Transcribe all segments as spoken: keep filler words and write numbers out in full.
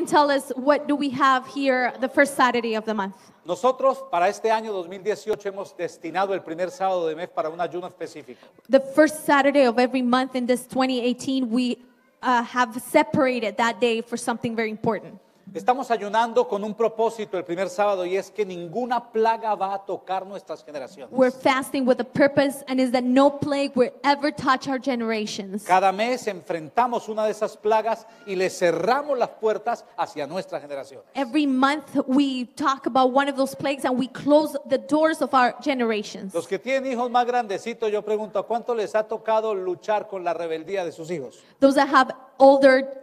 Tell us, what do we have here the first Saturday of the month? Nosotros para este año dos mil dieciocho hemos destinado el primer sábado de mes para un ayuno específico. The first Saturday of every month in this twenty eighteen, we uh, have separated that day for something very important. Estamos ayunando con un propósito el primer sábado y es que ninguna plaga va a tocar nuestras generaciones. We're fasting with a purpose, and is that no plague will ever touch our generations. Cada mes enfrentamos una de esas plagas y le cerramos las puertas hacia nuestra generación. Every month we talk about one of those plagues and we close the doors of our generations. Los que tienen hijos más grandecitos, yo pregunto, ¿a cuánto les ha tocado luchar con la rebeldía de sus hijos? Those that have older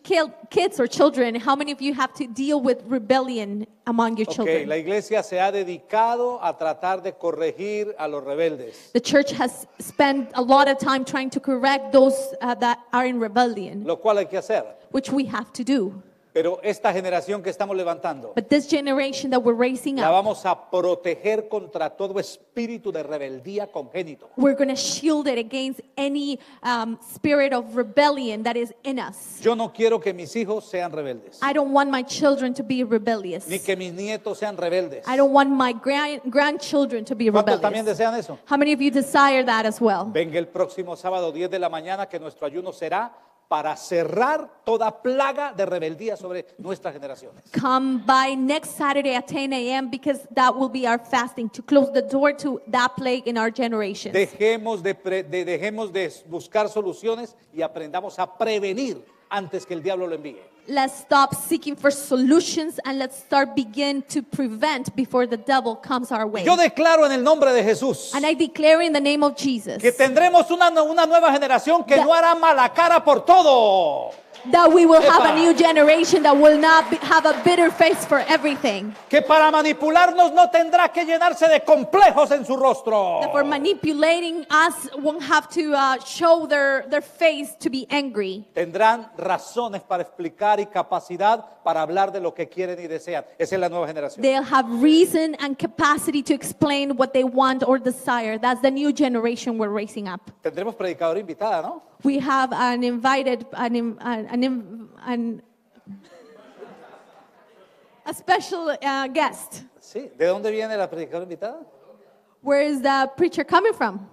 kids or children, how many of you have to deal with rebellion among your Okay, children? la iglesia se ha dedicado a tratar de corregir a los rebeldes. The church has spent a lot of time trying to correct those uh, that are in rebellion, Lo cual hay que hacer. which we have to do. Pero esta generación que estamos levantando, But this generation that we're raising la up, vamos a proteger contra todo espíritu de rebeldía congénito. we're going to shield it against any um, spirit of rebellion that is in us. Yo no quiero que mis hijos sean rebeldes, I don't want my children to be rebellious. ni que mis nietos sean rebeldes. I don't want my grand, grandchildren to be ¿Cuántos también rebellious. desean eso? How many of you desire that as well? Venga el próximo sábado diez de la mañana que nuestro ayuno será para cerrar toda plaga de rebeldía sobre nuestras generaciones. Come by next Saturday at ten a.m. because that will be our fasting to close the door to that plague in our generation. Dejemos de, pre- de- dejemos de buscar soluciones y aprendamos a prevenir antes que el diablo lo envíe. Let's stop seeking for solutions and let's start begin to prevent before the devil comes our way. Yo declaro en el nombre de Jesús And I declare in the name of Jesus que tendremos una, una nueva generación que Da- no hará mala cara por todo. that we will have a Epa. new generation that will not be, have a bitter face for everything. Que para manipularnos no tendrá que llenarse de complejos en su rostro. That for manipulating us won't have to uh, show their, their face to be angry. Tendrán razones para explicar y capacidad para hablar de lo que quieren y desean. Esa es la nueva generación. They'll have reason and capacity to explain what they want or desire. That's the new generation we're raising up. Tendremos predicadora invitada, ¿no? We have an invited, an, in- an, an, in- an a special uh, guest. Sí. ¿De dónde viene la predicadora invitada? Where is the preacher coming from?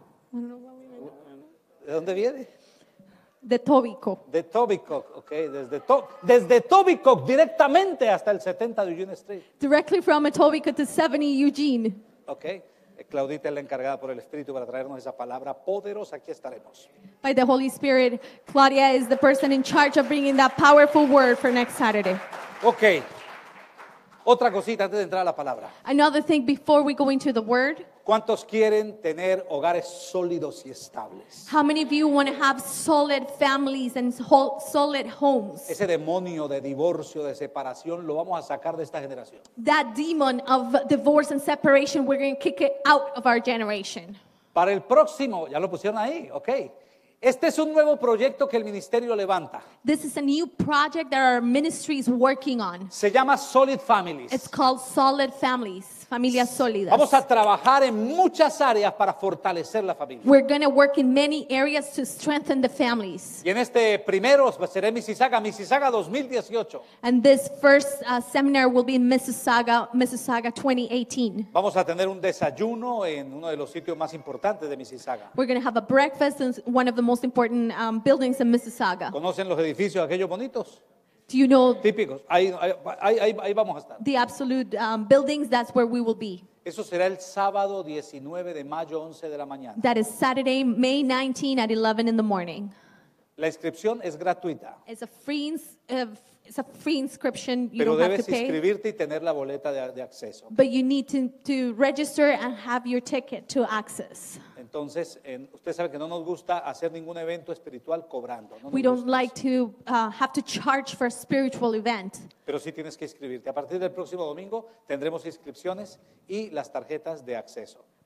¿De dónde viene? De Tobico. De Tobicoke, ok. Desde, to desde Tobicoke directamente hasta el setenta de Eugene Street. Directly from Etobicoke to seventy Eugene. Ok. Eh, Claudita es la encargada por el Espíritu para traernos esa palabra poderosa. Aquí estaremos. By the Holy Spirit, Claudia is the person in charge of bringing that powerful word for next Saturday. Ok. Otra cosita antes de entrar a la palabra. Another thing before we go into the word, ¿Cuántos quieren tener hogares sólidos y estables? how many of you want to have solid families and whole, solid homes? Ese demonio de divorcio, de separación, lo vamos a sacar de esta generación. That demon of divorce and separation, we're going to kick it out of our generation. Para el próximo, ya lo pusieron ahí, ok. Este es un nuevo proyecto que el ministerio levanta. This is a new project that our ministry is working on. Se llama Solid Families. It's called Solid Families, Familias Sólidas. Vamos a trabajar en muchas áreas para fortalecer la familia. We're going to work in many areas to strengthen the families. Y en este primero seré Mississauga, Mississauga dos mil dieciocho. And this first uh, seminar will be in Mississauga, Mississauga twenty eighteen. Vamos a tener un desayuno en uno de los sitios más importantes de Mississauga. We're going to have a breakfast in one of the most important um, buildings in Mississauga. ¿Conocen los edificios aquellos bonitos? Do you know Típicos. Ahí, ahí, ahí, ahí- ahí vamos a estar. the absolute um, buildings? That's where we will be. Eso será el sábado diecinueve de mayo, once de la mañana. That is Saturday, May nineteenth at eleven in the morning. La inscripción es gratuita, It's a free, ins- uh, it's a free inscription. You pero don't have debes to pay. inscribirte y tener la boleta de, de acceso. But you need to, to register and have your ticket to access. Entonces, en- usted sabe que no nos gusta hacer ningún evento espiritual cobrando. No nos We don't gusta like eso. to uh, have to charge for a spiritual event. Pero sí tienes que inscribirte. A partir del próximo domingo tendremos inscripciones y las tarjetas de acceso.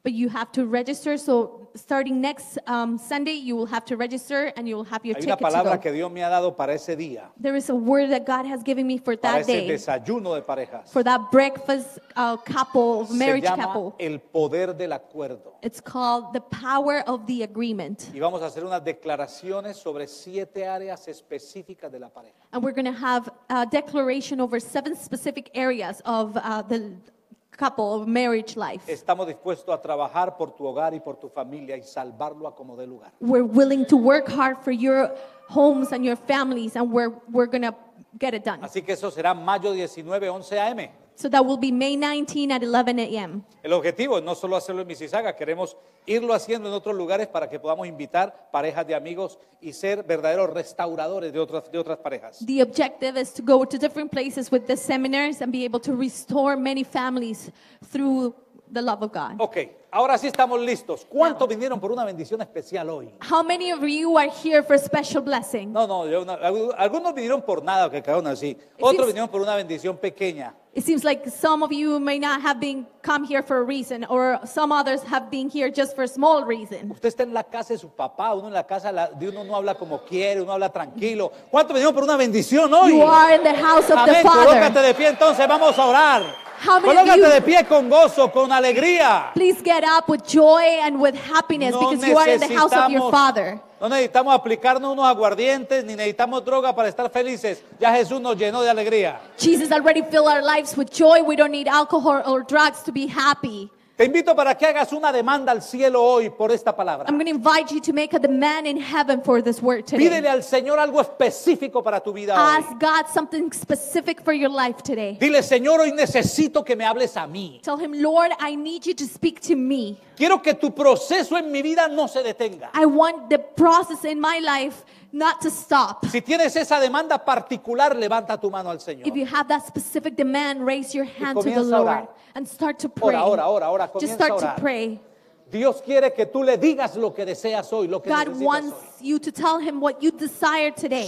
But you have to register. So starting next um, Sunday, you will have to register and you will have your Hay una ticket to palabra go. que Dios me ha dado para ese día, There is a word that God has given me for para that ese day, desayuno de parejas. for that breakfast uh, couple, Se marriage llama couple. el poder del acuerdo. It's called the power of the agreement. Y vamos a hacer unas declaraciones sobre siete áreas específicas de la pareja. And we're going to have a declaration over seven specific areas of uh, the couple of marriage life. Estamos dispuestos a trabajar por tu hogar y por tu familia y salvarlo a como dé lugar. We're willing to work hard for your homes and your families, and we're, we're going to get it done. Así que eso será mayo diecinueve, once a eme So that will be May nineteenth at eleven a.m. El objetivo es no solo hacerlo en Mississauga, queremos irlo haciendo en otros lugares para que podamos invitar parejas de amigos y ser verdaderos restauradores de otras, de otras parejas. The objective is to go to different places with the seminars and be able to restore many families through the love of God. Ok, ahora sí estamos listos. ¿Cuántos vinieron por una bendición especial hoy? How many of you are here for a special blessing? No, no, yo no, algunos vinieron por nada, que quedaron así. Otros vinieron por una bendición pequeña. It seems like some of you may not have been come here for a reason, or some others have been here just for a small reason. Usted está en la casa de su papá, uno en la casa de uno no habla como quiere, uno habla tranquilo. ¿Cuántos vinieron por una bendición hoy? You are in the house of the Amén, colócate Father. de pie entonces, vamos a orar. How many of Colócate you- de pie con gozo, con alegría. Please get up with joy and with happiness No because you are in the house of your necesitamos- Father. No necesitamos aplicarnos unos aguardientes, ni necesitamos droga para estar felices. Ya Jesús nos llenó de alegría. Jesus already filled our lives with joy. We don't need alcohol or drugs to be happy. Te invito para que hagas una demanda al cielo hoy por esta palabra. I'm going to invite you to make a demand in heaven for this word today. Pídele al Señor algo específico para tu vida Ask hoy. God something specific for your life today. Dile, Señor, hoy necesito que me hables a mí. Tell him, Lord, I need you to speak to me. Quiero que tu proceso en mi vida no se detenga. I want the process in my life not to stop. Si tienes esa demanda particular, levanta tu mano al Señor. If you have that specific demand, raise your hand to the comienza a orar. Lord and start to pray. Ora, ora, ora, ora, Just comienza a start to orar. pray. Dios quiere que tú le digas lo que deseas hoy, lo que God necesitas wants hoy. you to tell him what you desire today.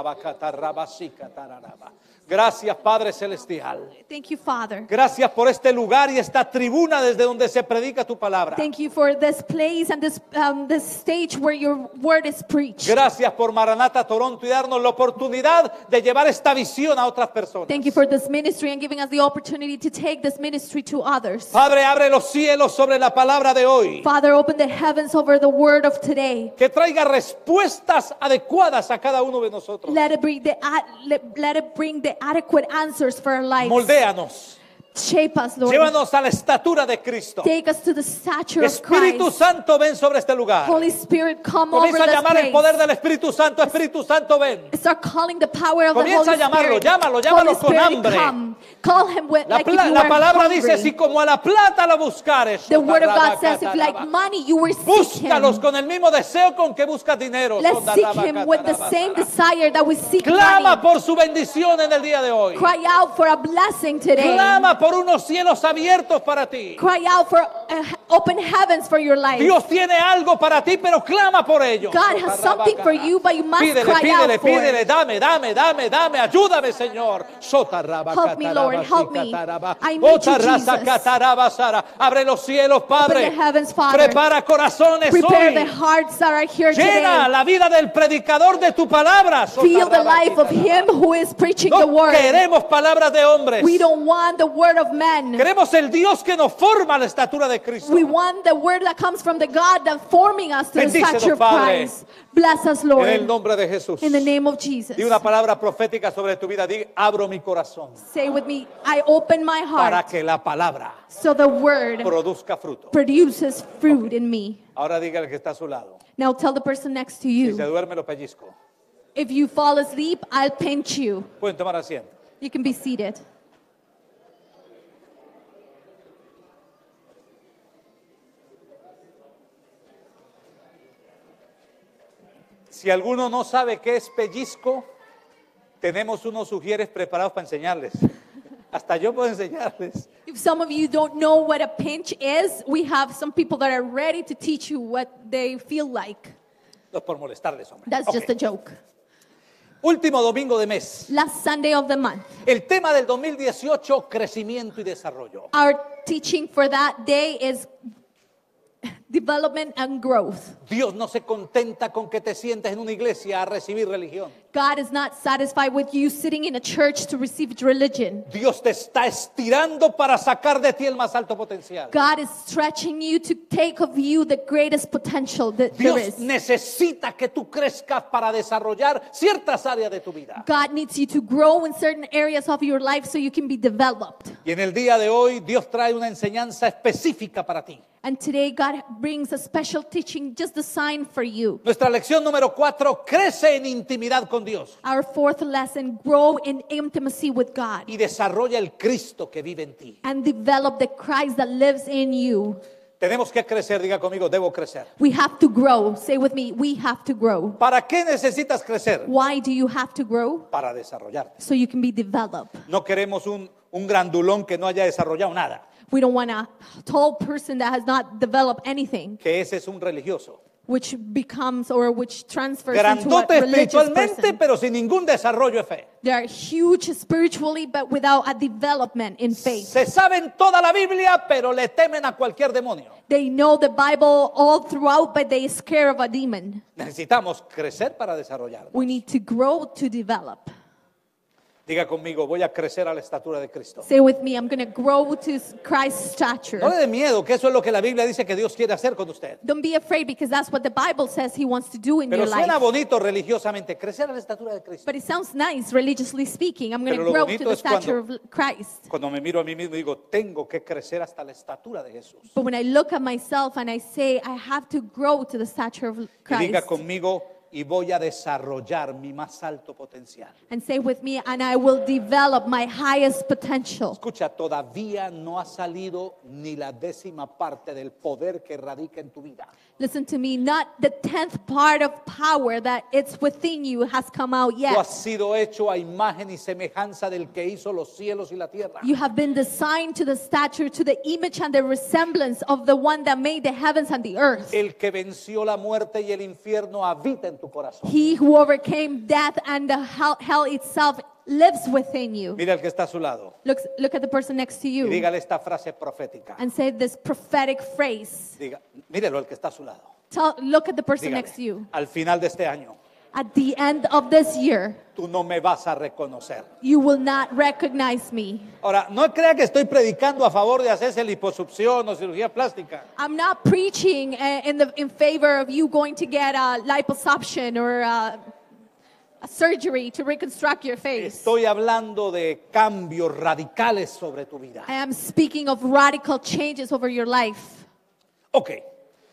Gracias, Padre Celestial. Thank you, Father. Gracias por este lugar y esta tribuna desde donde se predica tu palabra. Thank you for this place and this um, this stage where your word is preached. Gracias por Maranata Toronto y darnos la oportunidad de llevar esta visión a otras personas. Thank you for this ministry and giving us the opportunity to take this ministry to others. Padre, abre los cielos sobre la palabra de hoy. Father, open the heavens over the word of today. Que traiga respuestas adecuadas a cada uno de nosotros. Let it bring the ad- let, let it bring the adequate answers for our lives. Moldéanos. Shape us, Lord. Llévanos a la estatura de Cristo. Take us to the stature of Espíritu Christ. Santo, ven sobre este lugar. Holy Spirit, come over Comienza a this llamar el poder place. del Espíritu Santo. Espíritu Santo, ven. Start calling the power of Comienza the Holy a llamarlo, Spirit. llámalo, llámalo Holy con Spirit, hambre. come. Call him with, La, like pla- if you la were palabra hungry. dice, si como a la plata la buscares, The word of God says, if like money you were seek búscalos him. con el mismo deseo con que buscas dinero. Let's seek him with the same desire that we seek Clama money. por su bendición en el día de hoy. Cry out for a blessing today. Clama por unos cielos abiertos para ti. Cry out for uh, open heavens for your life. Dios tiene algo para ti, pero clama por ello. God has something for you, but you must Pídele, cry pídele, out for pídele, it. dame, dame, dame, dame, ayúdame, Señor. Help me, Lord, help me. I need you, Jesus. Abre los cielos, Padre. Open the heavens, Father. Prepara corazones Prepare the hoy. hearts that are here Llena today. la vida del predicador de tu palabra. Feel the life of him who is preaching the No word. queremos palabras de hombres. We don't want the word of men. Queremos el Dios que nos forma a la estatura de Cristo. We want the word that comes from the God that forming us to the Bendícenos, stature of Padre. Christ. Bless us, En el Lord. nombre de Jesús. In the name of Jesus. Di una palabra profética sobre tu vida. Di, abro mi corazón Say with me, I open my para heart que la palabra so the word produzca fruto. produces fruit in me. Ahora diga al que está a su lado. Now tell the person next to Si se you, duerme, lo pellizco. if you fall asleep, I'll pinch you. Pueden tomar asiento. You can be seated. Si alguno no sabe qué es pellizco, tenemos unos sugieres preparados para enseñarles. Hasta yo puedo enseñarles. If some of you don't know what a pinch is, we have some people that are ready to teach you what they feel like. No es por molestarles, hombre. That's Ok. just a joke. Último domingo de mes. Last Sunday of the month, El tema del dos mil dieciocho, crecimiento y desarrollo. our teaching for that day is development and growth. Dios no se contenta con que te sientes en una iglesia a recibir religión. God is not satisfied with you sitting in a church to receive religion. Dios te está estirando para sacar de ti el más alto potencial. God is stretching you to take of you the greatest potential that there Dios is. necesita que tú crezcas para desarrollar ciertas áreas de tu vida. God needs you to grow in certain areas of your life so you can be developed. Y en el día de hoy Dios trae una enseñanza específica para ti. And today God brings a special teaching just designed for you. Nuestra lección número cuatro, crece en intimidad con Dios Our fourth lesson, grow in intimacy with God y desarrolla el Cristo que vive en ti. and develop the Christ that lives in you. Tenemos que crecer, diga conmigo, debo crecer. We have to grow. Say with me, we have to grow. ¿Para qué necesitas crecer? Why do you have to grow? Para desarrollarte. So you can be developed. No queremos un, un grandulón que no haya desarrollado nada, We don't want a tall person that has not developed anything, que ese es un religioso. which becomes or which transfers into a Grandote religious espiritualmente, person. pero sin ningún desarrollo de fe. They are huge spiritually, but without a development in faith. Se saben toda la Biblia, pero le temen a cualquier demonio. They know the Bible all throughout, but they are scared of a demon. Necesitamos crecer para desarrollarnos. We need to grow to develop. Diga conmigo, voy a crecer a la estatura de Cristo. Say with me, I'm going to grow to Christ's stature. No le dé miedo, que eso es lo que la Biblia dice que Dios quiere hacer con usted. Don't be afraid, because that's what the Bible says He wants to do in Pero your suena life. bonito religiosamente, crecer a la estatura de Cristo. But it sounds nice, religiously speaking. I'm going Pero to lo grow bonito to the es stature cuando- of Christ. Cuando me miro a mí mismo digo, tengo que crecer hasta la estatura de Jesús. But when I look at myself and I say, I have to grow to the stature of Y diga Christ. conmigo, y voy a desarrollar mi más alto potencial. And say with me, and I will develop my highest potential. Escucha, todavía no ha salido ni la décima parte del poder que radica en tu vida. Listen to me, not the tenth part of power that it's within you has come out Tú has yet. sido hecho a imagen y semejanza del que hizo los cielos y la tierra. You have been designed to the stature, to the image and the resemblance of the one that made the heavens and the earth. El que venció la muerte y el infierno habita en tu corazón. He who overcame death and the hell, hell itself lives within you. Mira el que está a su lado Look, look at the person next to y you dígale esta frase profética. and say this prophetic phrase. Diga, mírelo el que está a su lado. Tell, look at the person Dígale, next to you. al final de este año, At the end of this year, tú no me vas a reconocer. you will not recognize me. Ahora, no crea que estoy predicando a favor de hacerse liposucción o cirugía plástica. I'm not preaching uh, in, the, in favor of you going to get a liposuction or a, a surgery to reconstruct your face. Estoy hablando de cambios radicales sobre tu vida. I am speaking of radical changes over your life. Ok,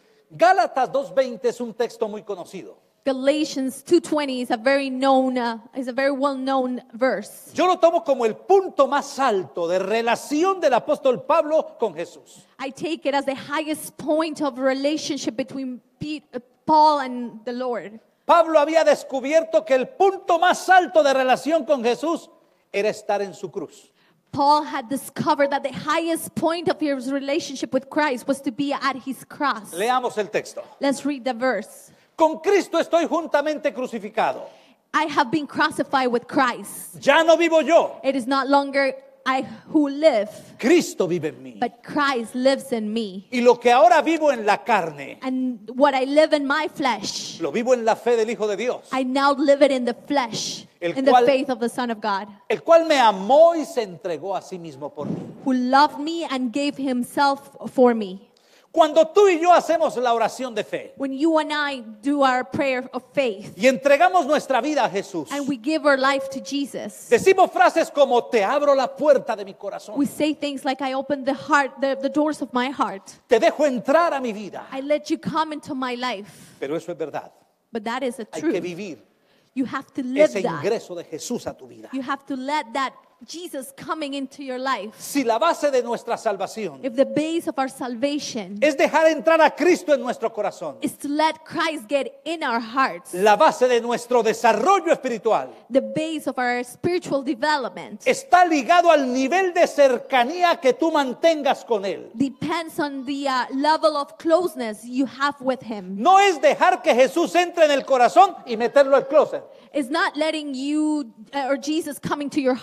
Gálatas dos veinte es un texto muy conocido. Galatians two twenty is a very known, uh, is a very well-known verse. Yo lo tomo como el punto más alto de relación del apóstol Pablo con Jesús. I take it as the highest point of relationship between Pete, uh, Paul and the Lord. Pablo había descubierto que el punto más alto de relación con Jesús era estar en su cruz. Paul had discovered that the highest point of his relationship with Christ was to be at his cross. Leamos el texto. Let's read the verse. Con Cristo estoy juntamente crucificado. I have been crucified with Christ. Ya no vivo yo, It is not longer I who live, Cristo vive en mí. but Christ lives in me. Y lo que ahora vivo en la carne, And what I live in my flesh, lo vivo en la fe del Hijo de Dios, I now live it in the flesh, El in the cual- faith of the Son of God, el cual me amó y se entregó a sí mismo por mí. who loved me and gave himself for me. Cuando tú y yo hacemos la oración de fe When you and I do our prayer of faith y entregamos nuestra vida a Jesús, and we give our life to Jesus, decimos frases como te abro la puerta de mi corazón, we say things like, I open the heart, the, the doors of my heart. te dejo entrar a mi vida. I let you come into my life. Pero eso es verdad. But that is a Hay que truth. vivir You have to live ese that. ingreso de Jesús a tu vida. You have to let that Jesus coming into your life. Si la base de nuestra salvación If the base of our salvation es dejar entrar a Cristo en nuestro corazón, is to let Christ get in our hearts, la base de nuestro desarrollo espiritual the base of our spiritual development está ligado al nivel de cercanía que tú mantengas con Él. depends on the uh, level of closeness you have with Him. No es dejar que Jesús entre en el corazón y meterlo al closet. It's not letting you uh, or Jesus coming to your heart and then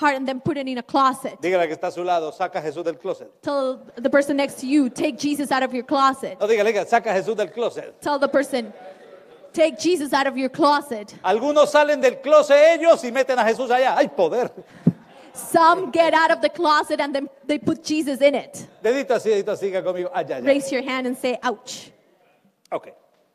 put it in a closet. Dígale que está a su lado, saca a Jesús del closet. Tell the person next to you, take Jesus out of your closet. No, dígale, dígale, saca a Jesús del closet. Tell the person, take Jesus out of your closet. Algunos salen del closet ellos y meten a Jesús allá. ¡Hay poder! Some get out of the closet and then they put Jesus in it. Dedito así, dedito así, siga conmigo. Allá, allá. Raise your hand and say, ouch. Ok.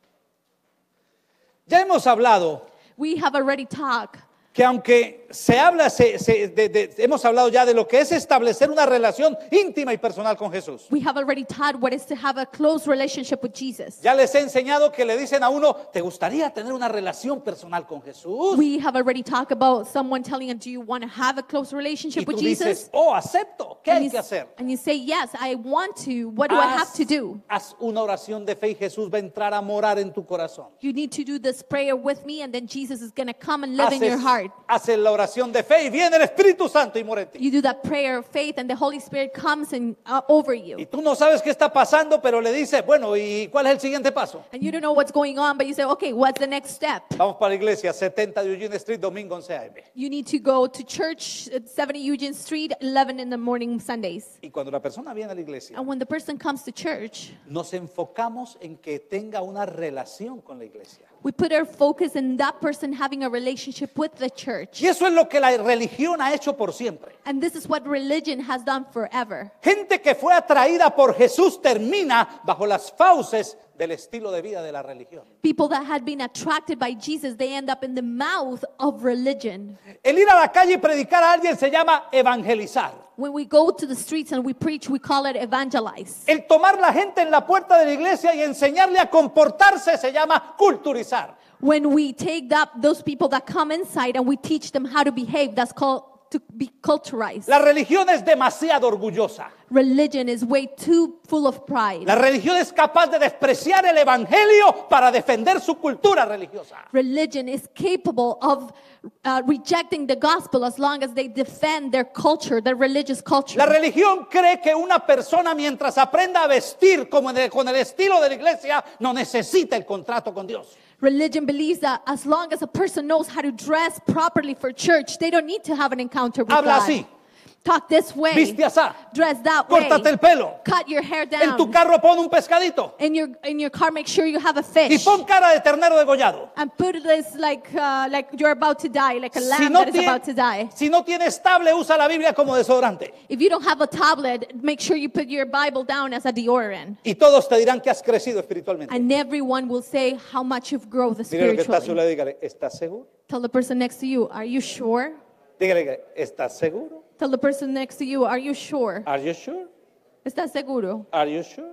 Ya hemos hablado We have already talked. que aunque se habla, se, se- de- de- hemos hablado ya de lo que es establecer una relación íntima y personal con Jesús. We have already taught what is to have a close relationship with Jesus. Ya les he enseñado que le dicen a uno, ¿te gustaría tener una relación personal con Jesús? We have already talked about someone telling you, do you want to have a close relationship Y tú with dices, Jesus? oh, acepto. ¿Qué And hay you, que hacer? and you say, yes, I want to. What do I have Haz, to do? haz una oración de fe y Jesús va a entrar a morar en tu corazón. You need to do this prayer with me, and then Jesus is going to come and live in your Haces, heart. haces la oración de fe y viene el Espíritu Santo y mora en ti. You do that prayer of faith, and the Holy Spirit comes and uh, over Y you. tú no sabes qué está pasando, pero le dices, bueno, ¿y cuál es el siguiente paso? And you don't know what's going on, but you say, okay, what's the next step? Vamos para la iglesia, setenta de Eugene Street, domingo once a eme. You need to go to church at seventy Eugene Street, eleven in the morning Sundays. Y cuando la persona viene a la iglesia, And when the person comes to church, nos enfocamos en que tenga una relación con la iglesia. we put our focus in that person having a relationship with the church. Y eso es lo que la religión ha hecho por siempre. And this is what religion has done forever. Gente que fue atraída por Jesús termina bajo las fauces del estilo de vida de la religión. People that had been attracted by Jesus, they end up in the mouth of religion. El ir a la calle y predicar a alguien se llama evangelizar. When we go to the streets and we preach, we call it evangelize. El tomar la gente en la puerta de la iglesia y enseñarle a comportarse se llama culturizar. When we take that, those people that come inside and we teach them how to behave, that's called to be culturized. La religión es demasiado orgullosa. Religion is way too full of pride. La religión es capaz de despreciar el evangelio para defender su cultura religiosa. Religion is capable of uh, rejecting the gospel as long as they defend their culture, their religious culture. La religión cree que una persona mientras aprenda a vestir como en el- con el estilo de la iglesia no necesita el contrato con Dios. Religion believes that as long as a person knows how to dress properly for church, they don't need to have an encounter with Habla God. así. Talk this way. Viste asá. Dress that way. Córtate el pelo. Cut your hair En tu down. carro pon un pescadito. In your in your car, make sure you have a Y fish. pon cara de ternero degollado. And put this like uh, like you're about to die, like a Si lamb no, that is tiene- about to die. si no tienes tablet, usa la Biblia como desodorante. If you don't have a tablet, make sure you put your Bible down as a deodorant. Y todos te dirán que has crecido espiritualmente. And everyone will say how much you've grown Dígale que está a su spiritually. lado, dígale, ¿estás seguro? Tell the person next to you, are you sure? Dígale, dígale, ¿estás seguro? Tell the person next to you, are you sure? Are you sure? ¿Estás seguro? Are you sure?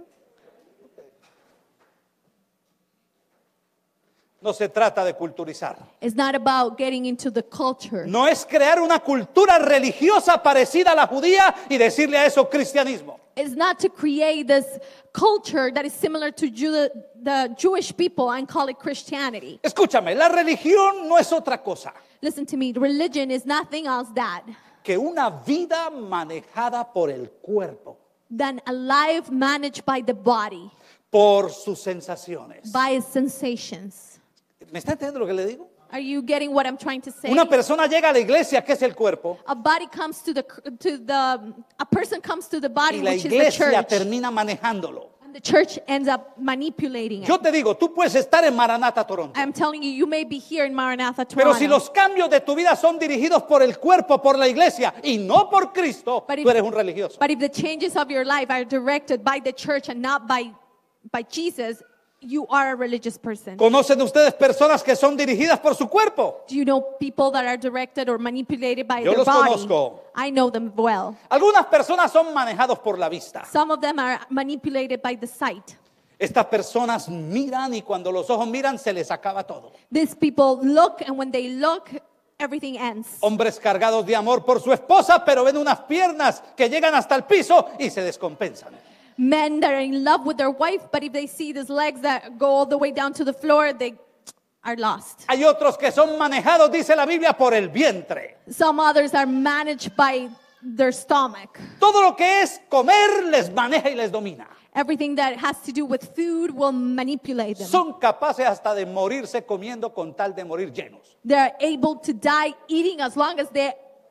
No se trata de culturizar. It's not about getting into the culture. No es crear una cultura religiosa parecida a la judía y decirle a eso cristianismo. It's not to create this culture that is similar to Ju- the Jewish people and call it Christianity. Escúchame, la religión no es otra cosa Listen to me, religion is nothing else that que una vida manejada por el cuerpo, than a life managed by the body, por sus sensaciones. by its sensations. ¿Me está entendiendo lo que le digo? Are you getting what I'm trying to say? Una persona llega a la iglesia, que es el cuerpo, A body comes to the to the a person comes to the body, y la which is the iglesia church, termina manejándolo. and the church ends up manipulating it. Yo te digo, tú puedes estar en Maranata, Toronto, I'm telling you, you may be here in Maranatha, pero Toronto. si los cambios de tu vida son dirigidos por el cuerpo, por la iglesia y no por Cristo, But if- tú eres un religioso. But if the changes of your life are directed by the church and not by by Jesus, you are a religious person. ¿Conocen ustedes personas que son dirigidas por su cuerpo? Do you know people that are directed or manipulated by Yo their los body? conozco. I know them well. Algunas personas son manejados por la vista. Some of them are manipulated by the sight. Estas personas miran y cuando los ojos miran se les acaba todo. These people look, and when they look, everything ends. Hombres cargados de amor por su esposa, pero ven unas piernas que llegan hasta el piso y se descompensan. Men that are in love with their wife, but if they see these legs that go all the way down to the floor, they are lost. Hay otros que son manejados, dice la Biblia, por el vientre. Some others are managed by their stomach. Todo lo que es comer les maneja y les domina. Everything that has to do with food will manipulate them. Son capaces hasta de morirse comiendo con tal de morir llenos. They're able to die eating as long as they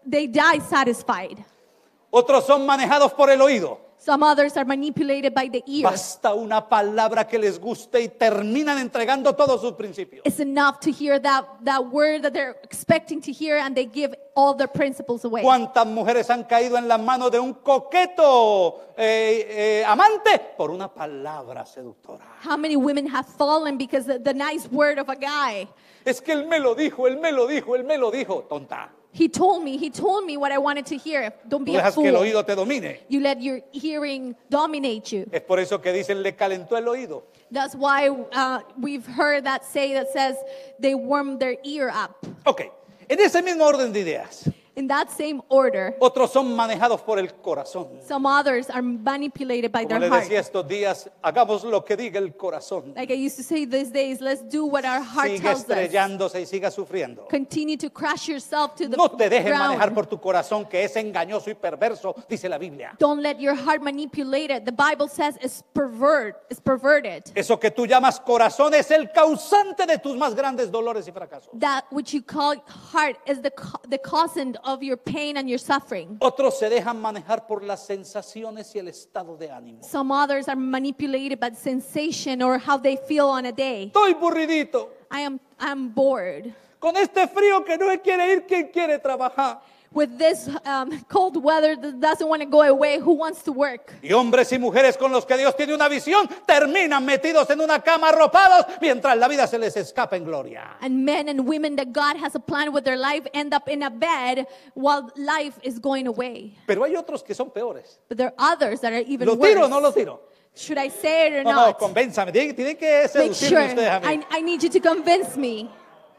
they die satisfied. Otros son manejados por el oído. Some others are manipulated by the ear. Basta una palabra que les guste y terminan entregando todos sus principios. It's enough to hear that, that word that they're expecting to hear, and they give all their principles away. ¿Cuántas mujeres han caído en las manos de un coqueto eh, eh, amante por una palabra seductora? How many women have fallen because the, the nice word of a guy? Es que él me lo dijo, él me lo dijo, él me lo dijo. Tonta. He told me, he told me what I wanted to hear. Don't Tú be a dejas que el fool. oído te domine. You let your hearing dominate you. Es por eso que dicen le calentó el oído. That's why uh, we've heard that say that says they warm their ear up. Ok, en ese mismo orden de ideas, In that same order, otros son manejados por el corazón. some others are manipulated by Como their les heart. decía estos días, hagamos lo que diga el corazón. Like I used to say these days, let's do what our heart Sigue tells us. estrellándose y siga sufriendo. Continue to crash yourself to the No te dejes manejar ground. por tu corazón, que es engañoso y perverso, dice la Biblia. Don't let your heart manipulate it. The Bible says it's pervert, it's perverted. Eso que tú llamas corazón es el causante de tus más grandes dolores y fracasos. That which you call heart is the ca- the causant of your pain and your suffering. Otros se dejan manejar por las sensaciones y el estado de ánimo. Some others are manipulated by sensation or how they feel on a day. Estoy burridito. I am I'm bored. Con este frío que no me quiere ir, ¿quién quiere trabajar? With this um, cold weather that doesn't want to go away, who wants to work? Y hombres y mujeres con los que Dios tiene una visión terminan metidos en una cama arropados mientras la vida se les escapa en gloria. And men and women that God has a plan with their life end up in a bed while life is going away. Pero hay otros que son peores. But there are others that are even ¿Lo worse. tiro o no lo tiro? Should I say it or No, no, not? convénzame. Tienen, tienen que Make seducirme sure. ustedes a mí. I, I need you to convince me.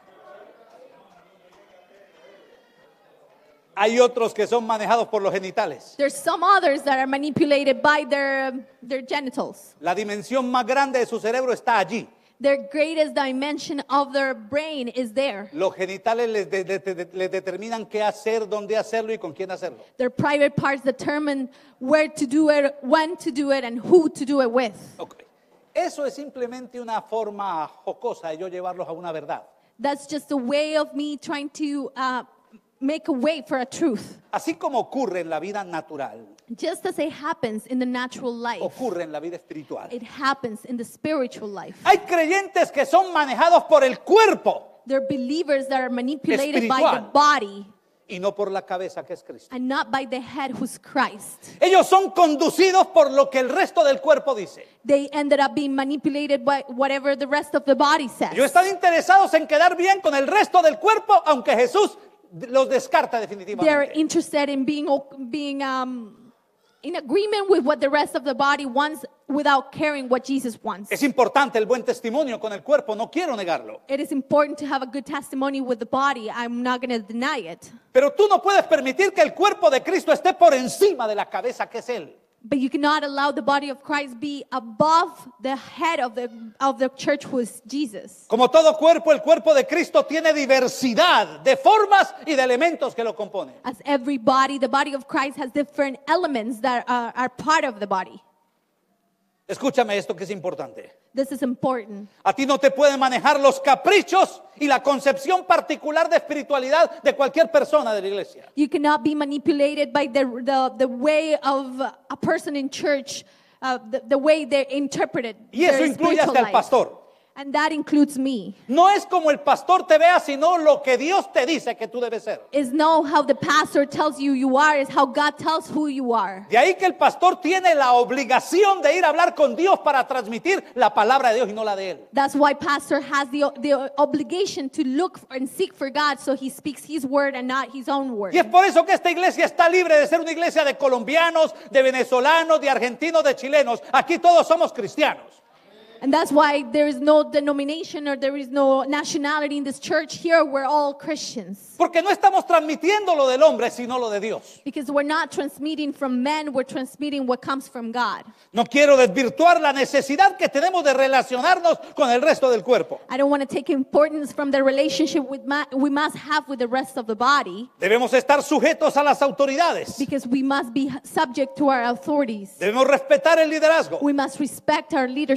Hay otros que son manejados por los genitales. There's some others that are manipulated by their, um, their genitals. La dimensión más grande de su cerebro está allí. Their greatest dimension of their brain is there. Los genitales les, de- de- de- les determinan qué hacer, dónde hacerlo y con quién hacerlo. Their private parts determine where to do it, when to do it, and who to do it with. Ok. Eso es simplemente una forma jocosa de yo llevarlos a una verdad. That's just a way of me trying to uh, make a way for a truth. Así como ocurre en la vida natural, Just as it happens in the natural life, ocurre en la vida espiritual. it happens in the spiritual life. Hay creyentes que son manejados por el cuerpo There are believers that are manipulated by the Espiritual. body y no por la cabeza que es Cristo. and not by the head who's Christ. Ellos son conducidos por lo que el resto del cuerpo dice. They ended up being manipulated by whatever the rest of the body says. Ellos están interesados en quedar bien con el resto del cuerpo, aunque Jesús los descarta They're definitivamente. interested in being being um, in agreement with what the rest of the body wants without caring what Jesus wants. Es importante el buen testimonio con el cuerpo, no quiero negarlo. It is important to have a good testimony with the body. I'm not going to deny it. Pero tú no puedes permitir que el cuerpo de Cristo esté por encima de la cabeza que es Él. But you cannot allow the body of Christ be above the head of the of the church who is Jesus. Como todo cuerpo, el cuerpo de Cristo tiene diversidad de formas y de elementos que lo componen. As every body, the body of Christ has different elements that are, are part of the body. Escúchame esto que es importante. This is important. A ti no te pueden manejar los caprichos y la concepción particular de espiritualidad de cualquier persona de la iglesia. You cannot be manipulated by the the, the way of a person in church, uh, the, the way they interpreted Y eso their incluye spiritual hasta el life. pastor. And that includes me. No es como el pastor te vea, sino lo que Dios te dice que tú debes ser. It's not how the pastor tells you you are, it's how God tells who you are. De ahí que el pastor tiene la obligación de ir a hablar con Dios para transmitir la palabra de Dios y no la de él. That's why pastor has the, the obligation to look for and seek for God so he speaks his word and not his own word. Y es por eso que esta iglesia está libre de ser una iglesia de colombianos, de venezolanos, de argentinos, de chilenos. Aquí todos somos cristianos. And that's why there is no denomination or there is no nationality in this church. Here we're all Christians. Porque no estamos transmitiendo lo del hombre, sino lo de Dios. Because we're not transmitting from men, we're transmitting what comes from God. No quiero desvirtuar la necesidad que tenemos de relacionarnos con el resto del cuerpo. I don't want to take importance from the relationship with ma- we must have with the rest of the body. Debemos estar sujetos a las autoridades. Because we must be subject to our authorities. Debemos respetar el liderazgo. We must respect our leadership. Debemos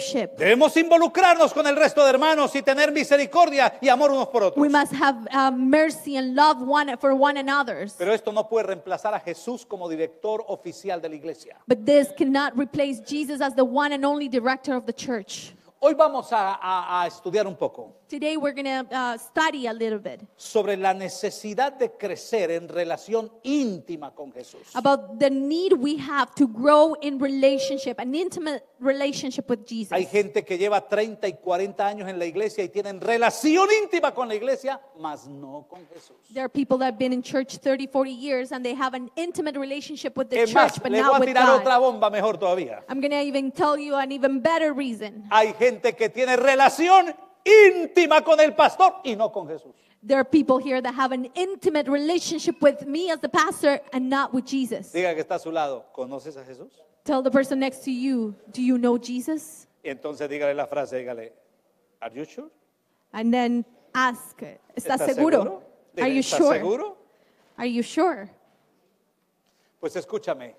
Debemos involucrarnos con el resto de hermanos y tener misericordia y amor unos por otros. We must have uh, mercy and love one for one another. Pero esto no puede reemplazar a Jesús como director oficial de la iglesia. But this cannot replace Jesus as the one and only director of the church. Hoy vamos a, a- a estudiar un poco Today we're going to uh, study a little bit sobre la necesidad de crecer en relación íntima con Jesús. about the need we have to grow in relationship, an intimate relationship with Jesus. Hay gente que lleva treinta y cuarenta años en la iglesia y tienen relación íntima con la iglesia, mas no con Jesús. There are people that have been in church thirty, forty years and they have an intimate relationship with the Es más, church, but le not voy a with tirar God. otra bomba mejor todavía. I'm going to even tell you an even better reason. Hay gente que tiene relación íntima con el pastor y no con Jesús. There are people here that have an intimate relationship with me as the pastor and not with Jesus. Diga que está a su lado, ¿conoces a Jesús? Tell the person next to you, do you know Jesus? Y entonces dígale la frase, dígale, ¿Are you sure? And then ask, ¿estás ¿Estás seguro? seguro? Are Dile, you ¿estás sure? seguro? Are you sure? Pues escúchame,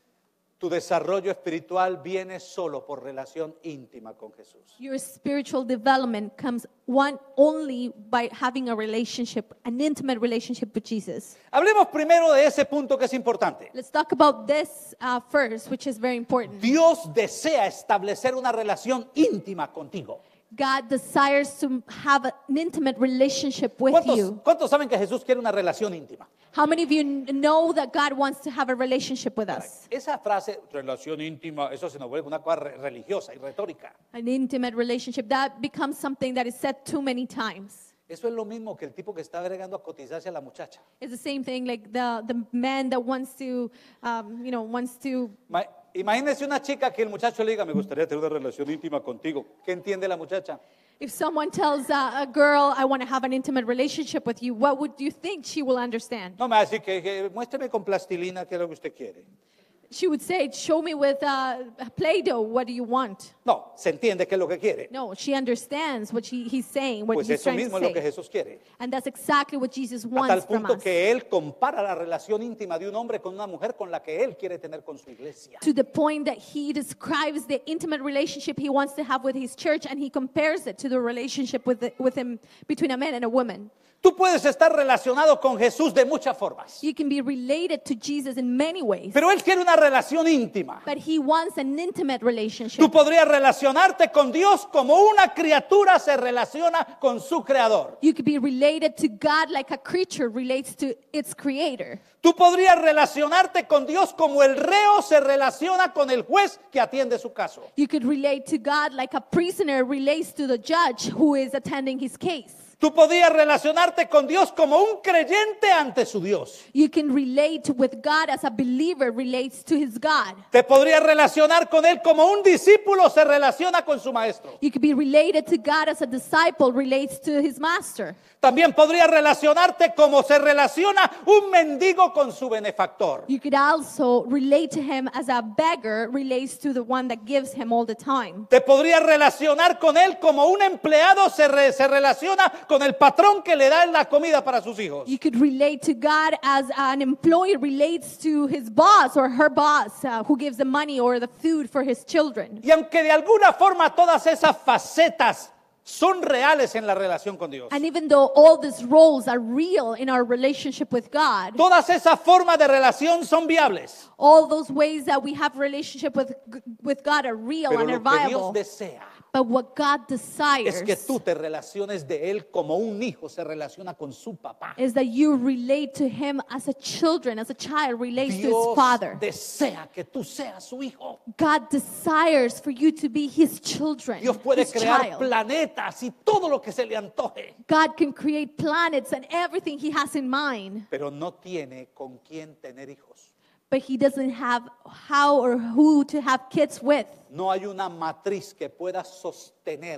tu desarrollo espiritual viene solo por relación íntima con Jesús. Your spiritual development comes one only by having a relationship, an intimate relationship with Jesus. Hablemos primero de ese punto que es importante. Let's talk about this uh, first, which is very important. Dios desea establecer una relación íntima contigo. God desires to have an intimate relationship with ¿Cuántos, you. cuántos saben que Jesús quiere una relación íntima? How many of you kn- know that God wants to have a relationship with us? Esa frase, relación íntima, eso se nos vuelve una cosa re- religiosa y retórica. An intimate relationship, that becomes something that is said too many times. Eso es lo mismo que el tipo que está bregando a cotizarse a la muchacha. It's the same thing like the, the man that wants to, um, you know, wants to, Ma- Imagínese una chica que el muchacho le diga, me gustaría tener una relación íntima contigo. ¿Qué entiende la muchacha? if someone tells uh, a girl, I want to have an intimate relationship with you, what would you think she will understand? No me va a decir que, que muéstreme con plastilina qué es lo que usted quiere. She would say, show me with uh, Play-Doh, what do you want? No, se entiende qué es lo que quiere. No, she understands what she, he's saying, what Pues he's eso trying mismo to es lo que say. Jesús quiere. And that's exactly what Jesus A tal wants from punto us. que Él compara la relación íntima de un hombre con una mujer con la que Él quiere tener con su iglesia. To the point that he describes the intimate relationship he wants to have with his church, and he compares it to the relationship with, the, with him between a man and a woman. Tú puedes estar relacionado con Jesús de muchas formas, You can be related to Jesus in many ways, pero Él quiere una relación íntima. but he wants an intimate Tú relationship. podrías relacionarte con Dios como una criatura se relaciona con su creador. You could be related to God like a creature relates to its creator. Tú podrías relacionarte con Dios como el reo se relaciona con el juez que atiende su caso. You could relate to God like a prisoner relates to the judge who is attending his case. Tú podrías relacionarte con Dios como un creyente ante su Dios. You can relate with God as a believer relates to his God. Te podrías relacionar con Él como un discípulo se relaciona con su maestro. You could be related to God as a disciple relates to his master. También podrías relacionarte como se relaciona un mendigo con su benefactor. You could also relate to him as a beggar relates to the one that gives him all the time. Te podrías relacionar con Él como un empleado se, re- se relaciona con el patrón que le da la comida para sus hijos. You could relate to God as an employee relates to his boss or her boss uh, who gives the money or the food for his children. Y aunque de alguna forma todas esas facetas son reales en la relación con Dios, And even though all these roles are real in our relationship with God, todas esas formas de relación son viables. all those ways that we have relationship with, with God are real Pero and are lo que Dios viable. desea But what God desires es que tú te relaciones de Él como un hijo se relaciona con su papá. is that you relate to him as a children, as a child relates to his Dios father. desea que tú seas su hijo. God desires for you to be his children, Dios puede his crear child. planetas y todo lo que se le antoje, God can create planets and everything he has in mind, pero no tiene con quién tener hijos. but he doesn't have how or who to have kids with. No hay una matriz que pueda sostener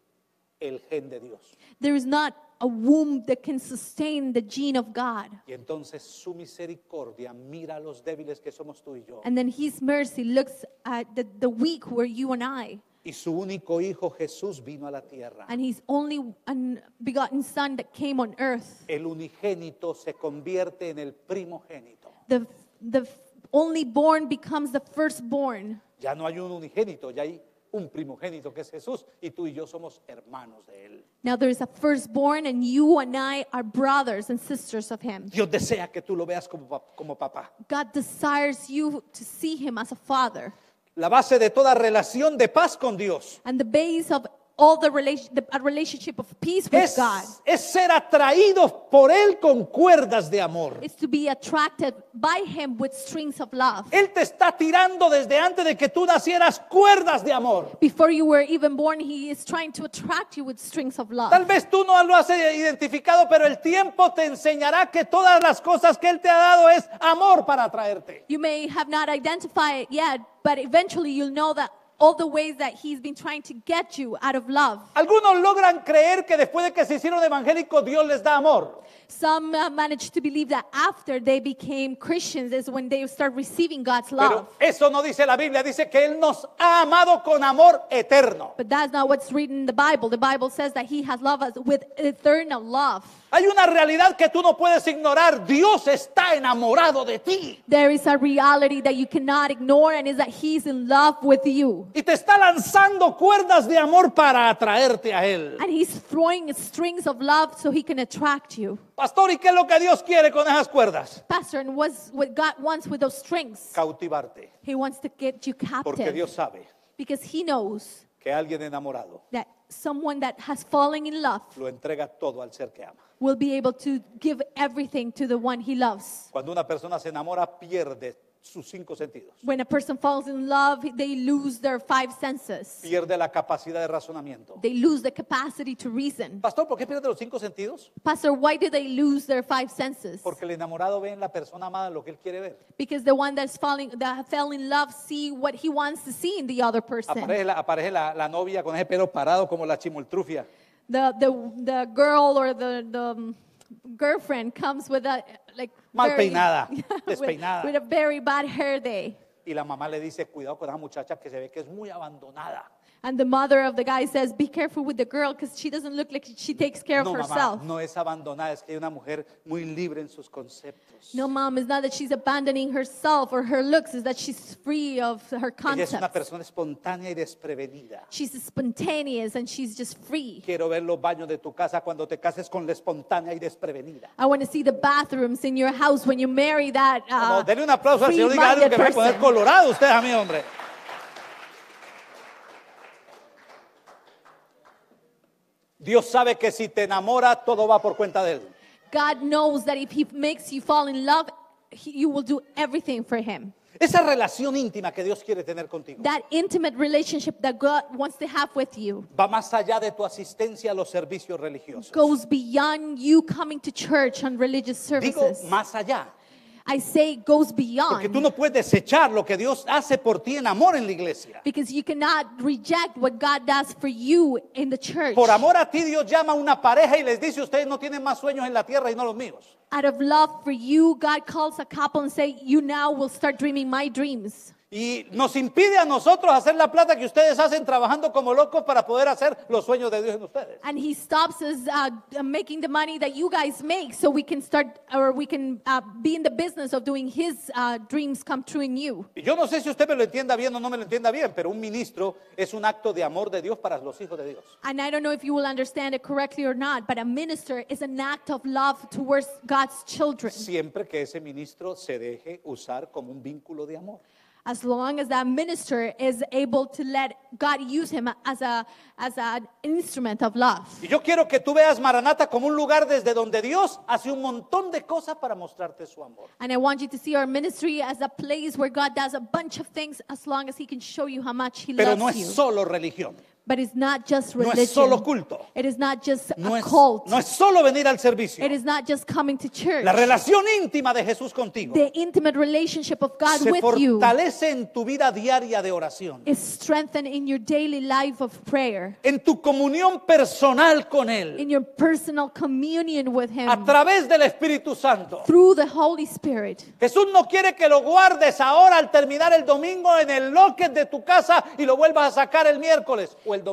el gen de Dios. There is not a womb that can sustain the gene of God. Y entonces su misericordia mira a los débiles que somos tú y yo. And then his mercy looks at the, the weak who are you and I. Y su único hijo Jesús vino a la tierra. And his only un- begotten son that came on earth. El unigénito se convierte en el primogénito. The, the only born becomes the firstborn. Ya no hay un unigénito, ya hay un primogénito que es Jesús y tú y yo somos hermanos de Él. Now there is a firstborn, and you and I are brothers and sisters of him. Dios desea que tú lo veas como, pap- como papá. God desires you to see him as a father. La base de toda relación de paz con Dios And the base of all the, relation, the a relationship of peace with es, God es ser atraídos por Él con cuerdas de amor. is to be attracted by him with strings of love. Él te está tirando desde antes de que tú nacieras cuerdas de amor. Before you were even born, he is trying to attract you with strings of love. Tal vez tú no lo has identificado, pero el tiempo te enseñará que todas las cosas que Él te ha dado es amor para atraerte. You may have not identified it yet, but eventually you'll know that all the ways that he's been trying to get you out of love. Algunos logran creer que después de que se hicieron evangélicos Dios les da amor. Some uh, manage to believe that after they became Christians is when they start receiving God's Pero love. eso no dice la Biblia, dice que Él nos ha amado con amor eterno. But that's not what's written in the Bible. The Bible says that he has loved us with eternal love. Hay una realidad que tú no puedes ignorar. Dios está enamorado de ti. There is a reality that you cannot ignore, and is that he's in love with you. Y te está lanzando cuerdas de amor para atraerte a Él. And he's throwing strings of love so he can attract you. Pastor, ¿y qué es lo que Dios quiere con esas cuerdas? Pastor, and what's what God wants with those strings? Cautivarte. He wants to get you Porque captive. Dios sabe Because he knows que alguien enamorado that someone that has fallen in love lo entrega todo al ser que ama. will be able to give everything to the one he loves. Cuando una persona se enamora, pierde sus cinco sentidos. When a person falls in love, they lose their five senses. Pierde la capacidad de razonamiento. They lose the capacity to reason. Pastor, ¿por qué pierde los cinco sentidos? Pastor, why do they lose their five senses? Porque el enamorado ve en la persona amada lo que él quiere ver. Because the one that's falling, that fell in love, see what he wants to see in the other person. Aparece, la, aparece la, la novia con ese pelo parado como la chimoltrufia. The the the girl or the the um, girlfriend comes with a like Mal very- peinada, with, despeinada. with a very bad hair day. Y la mamá le dice, cuidado con esa muchacha que se ve que es muy abandonada. And the mother of the guy says, be careful with the girl because she doesn't look like she takes care of No, mamá, herself. no es abandonada, es que hay una mujer muy libre en sus conceptos. No, mom, it's not that she's abandoning herself or her looks, it's that she's free of her Ella es una concepts. persona espontánea y desprevenida. She's spontaneous and she's just free. Quiero ver los baños de tu casa cuando te cases con la espontánea y desprevenida. I want to see the bathrooms in your house when you marry that Como, uh, denle un aplauso al Señor, diga algo free-minded que me va a poner person. colorado usted a mí, hombre. Dios sabe que si te enamora, todo va por cuenta de Él. God knows that if he makes you fall in love, he, you will do everything for him. Esa relación íntima que Dios quiere tener contigo That intimate relationship that God wants to have with you va más allá de tu asistencia a los servicios religiosos. goes beyond you coming to church on religious Digo, services. más allá. I say goes Porque tú beyond no puedes desechar lo que Dios hace por ti en amor en la iglesia. because you cannot reject what God does for you in the church. Por amor a ti, Dios llama a una pareja y les dice, ustedes no tienen más sueños en la tierra y no los míos. Out of love for you, God calls a couple and say, you now will start dreaming my dreams. Y nos impide a nosotros hacer la plata que ustedes hacen trabajando como locos para poder hacer los sueños de Dios en ustedes. And he stops us uh, making the money that you guys make so we can start, or we can uh, be in the business of doing his uh, dreams come true in you. Y yo no sé si usted me lo entienda bien o no me lo entienda bien, pero un ministro es un acto de amor de Dios para los hijos de Dios. And I don't know if you will understand it correctly or not, but a minister is an act of love towards God's children. Siempre que ese ministro se deje usar como un vínculo de amor. As long as that minister is able to let God use him as a as an instrument of love. Y yo quiero que tú veas Maranata como un lugar desde donde Dios hace un montón de cosas para mostrarte su amor. And I want you to see our ministry as a place where God does a bunch of things as long as he can show you how much he Pero loves no es you. solo religión, But it's not just no religion. es solo culto, It is not just no a es, cult. no es solo venir al servicio. It is not just coming to church. La relación íntima de Jesús contigo The intimate relationship of God se with you fortalece en tu vida diaria de oración, is strengthened in your daily life of prayer, en tu comunión personal con Él, in your personal communion with him a través del Espíritu Santo. through the Holy Spirit. Jesús no quiere que lo guardes ahora al terminar el domingo en el locker de tu casa y lo vuelvas a sacar el miércoles o el domingo.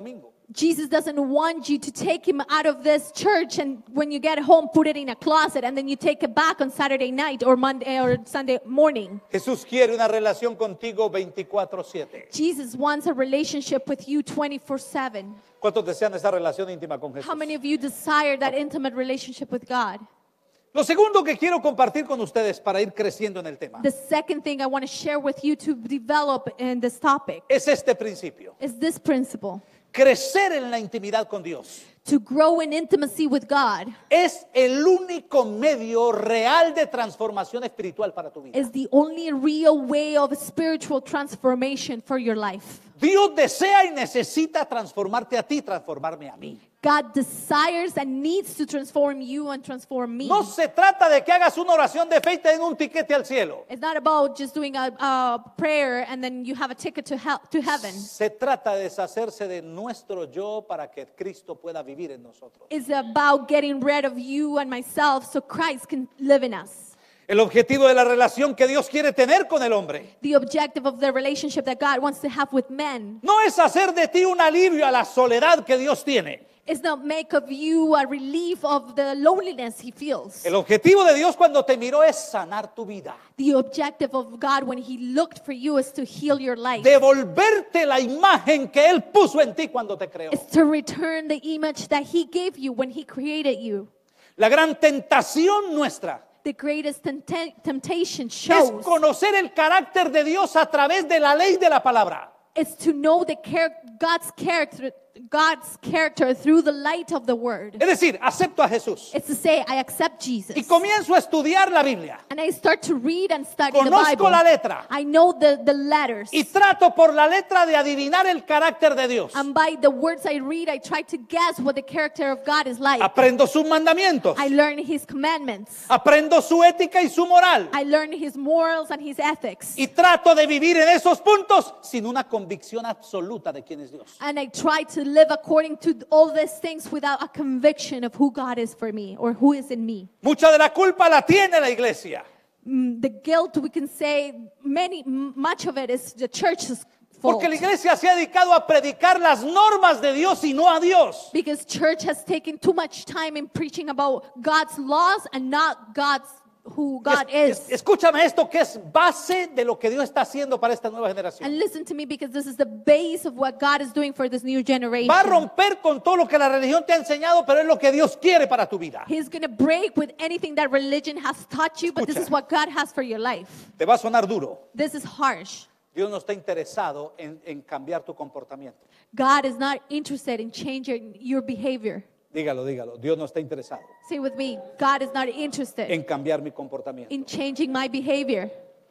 Jesus doesn't want you to take him out of this church and when you get home put it in a closet and then you take it back on Saturday night or Monday or Sunday morning. Jesús quiere una relación contigo veinticuatro siete. Jesus wants a relationship with you twenty-four seven. ¿Cuántos desean esa relación íntima con Jesús? How many of you desire that intimate relationship with God? Lo segundo que quiero compartir con ustedes para ir creciendo en el tema The second thing I want to share with you to develop in this topic es este principio. is this principle. Crecer en la intimidad con Dios To grow in intimacy with God es el único medio real de transformación espiritual para tu vida. is the only real way of spiritual transformation for your life. Dios desea y necesita transformarte a ti, transformarme a mí. God desires and needs to transform you and transform me. No se trata de que hagas una oración de fe y te den un tiquete al cielo. It's not about just doing a, a prayer and then you have a ticket to hell, to heaven. Se trata de deshacerse de nuestro yo para que Cristo pueda vivir en nosotros. It's about getting rid of you and myself so Christ can live in us. El objetivo de la relación que Dios quiere tener con el hombre The objective of the relationship that God wants to have with men no es hacer de ti un alivio a la soledad que Dios tiene. is not make of you a relief of the loneliness he feels. El objetivo de Dios cuando te miró es sanar tu vida. The objective of God when he looked for you is to heal your life. Devolverte la imagen que Él puso en ti cuando te creó. Is to return the image that he gave you when he created you. La gran tentación nuestra The greatest tempt- temptation es shows conocer el carácter de Dios a través de la ley de la palabra. is to know the char- God's character God's character through the light of the word. Es decir, acepto a Jesús It's to say I accept Jesus. y comienzo a estudiar la Biblia. And I start to read and study the Conozco Bible. la letra I know the, the letters. y trato por la letra de adivinar el carácter de Dios. And by the words I read, I try to guess what the character of God is like. Aprendo sus mandamientos. I learn his commandments. Aprendo su ética y su moral. I learn his morals and his ethics. Y trato de vivir en esos puntos sin una convicción absoluta de quién es Dios. And I try to live according to all these things without a conviction of who God is for me or who is in me. Mucha de la culpa la tiene la iglesia. Mm, the guilt, we can say, many, m- much of it is the church's fault. Porque la iglesia se ha dedicado a predicar las normas de Dios y no a Dios. Because church has taken too much time in preaching about God's laws and not God's who God Es- is. es- escúchame esto que es base de lo que Dios está haciendo para esta nueva generación. And listen to me because this is the base of what God is doing for this new generation. Va a romper con todo lo que la religión te ha enseñado, pero es lo que Dios quiere para tu vida. He's going to break with anything that religion has taught you, but this Escucha. is what God has for your life. Te va a sonar duro. This is harsh. Dios no está interesado en, en cambiar tu comportamiento. God is not interested in changing your behavior. Dígalo, dígalo. Dios no está interesado Say with me, God is not interested en cambiar mi comportamiento. in changing my behavior.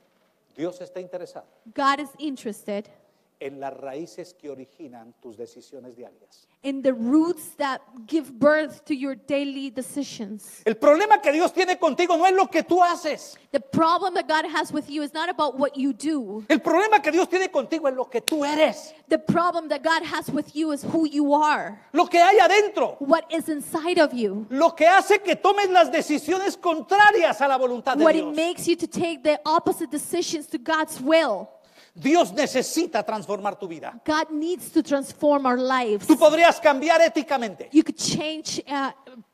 Dios está interesado God is interested en las raíces que originan tus decisiones diarias. in the roots that give birth to your daily decisions. El problema que Dios tiene contigo no es lo que tú haces. The problem that God has with you is not about what you do. El problema que Dios tiene contigo es lo que tú eres. The problem that God has with you is who you are, Lo que hay adentro. what is inside of you, Lo que hace que tomes las decisiones contrarias a la voluntad de what it Dios. makes you to take the opposite decisions to God's will. Dios necesita transformar tu vida. God needs to transform our lives. Tú podrías cambiar éticamente. You could change uh,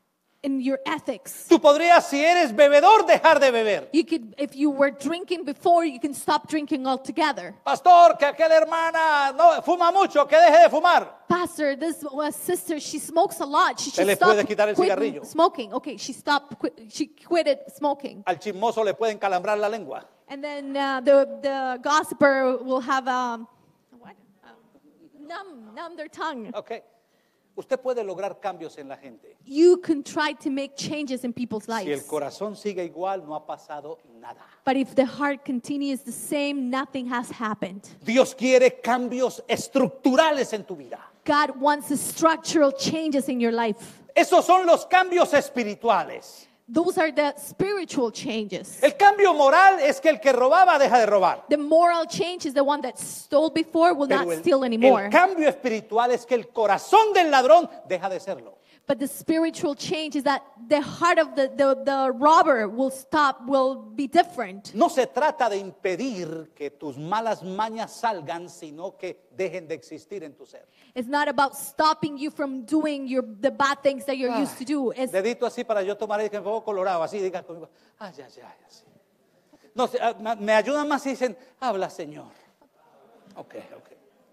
in your ethics. Tú podrías, si eres bebedor, dejar de beber. You could, if you were drinking before, you can stop drinking altogether. Pastor, que aquella hermana no fuma mucho, que deje de fumar. Pastor, this uh, sister, she smokes a lot. She Se should le stop puede quitar el quitting cigarrillo. smoking. Okay, she stopped. Quit, she quitted smoking. Al chismoso le pueden calambrar la lengua. And then uh, the the gossiper will have um, what? Um, numb, numb their tongue. Okay. Usted puede lograr cambios en la gente. You can try to make changes in people's Si el lives. corazón sigue igual, no ha pasado nada. But if the heart continues the same, nothing has happened. Dios quiere cambios estructurales en tu vida. God wants structural changes in your life. Esos son los cambios espirituales. Those are the spiritual changes. El cambio moral es que el que robaba deja de robar. The moral change is the one that stole before will Pero not el, steal anymore. el cambio espiritual es que el corazón del ladrón deja de serlo. But the spiritual change is that the heart of the, the, the robber will stop, will be different. No se trata de impedir que tus malas mañas salgan, sino que dejen de existir en tu ser. It's not about stopping you from doing your, the bad things that you're used to do. It's, Dedito así para yo tomar el que me pongo colorado, así, diga conmigo, ay, ay, ay, así. No, se- ah, ma- me ayudan más si dicen, habla Señor. Ok, ok.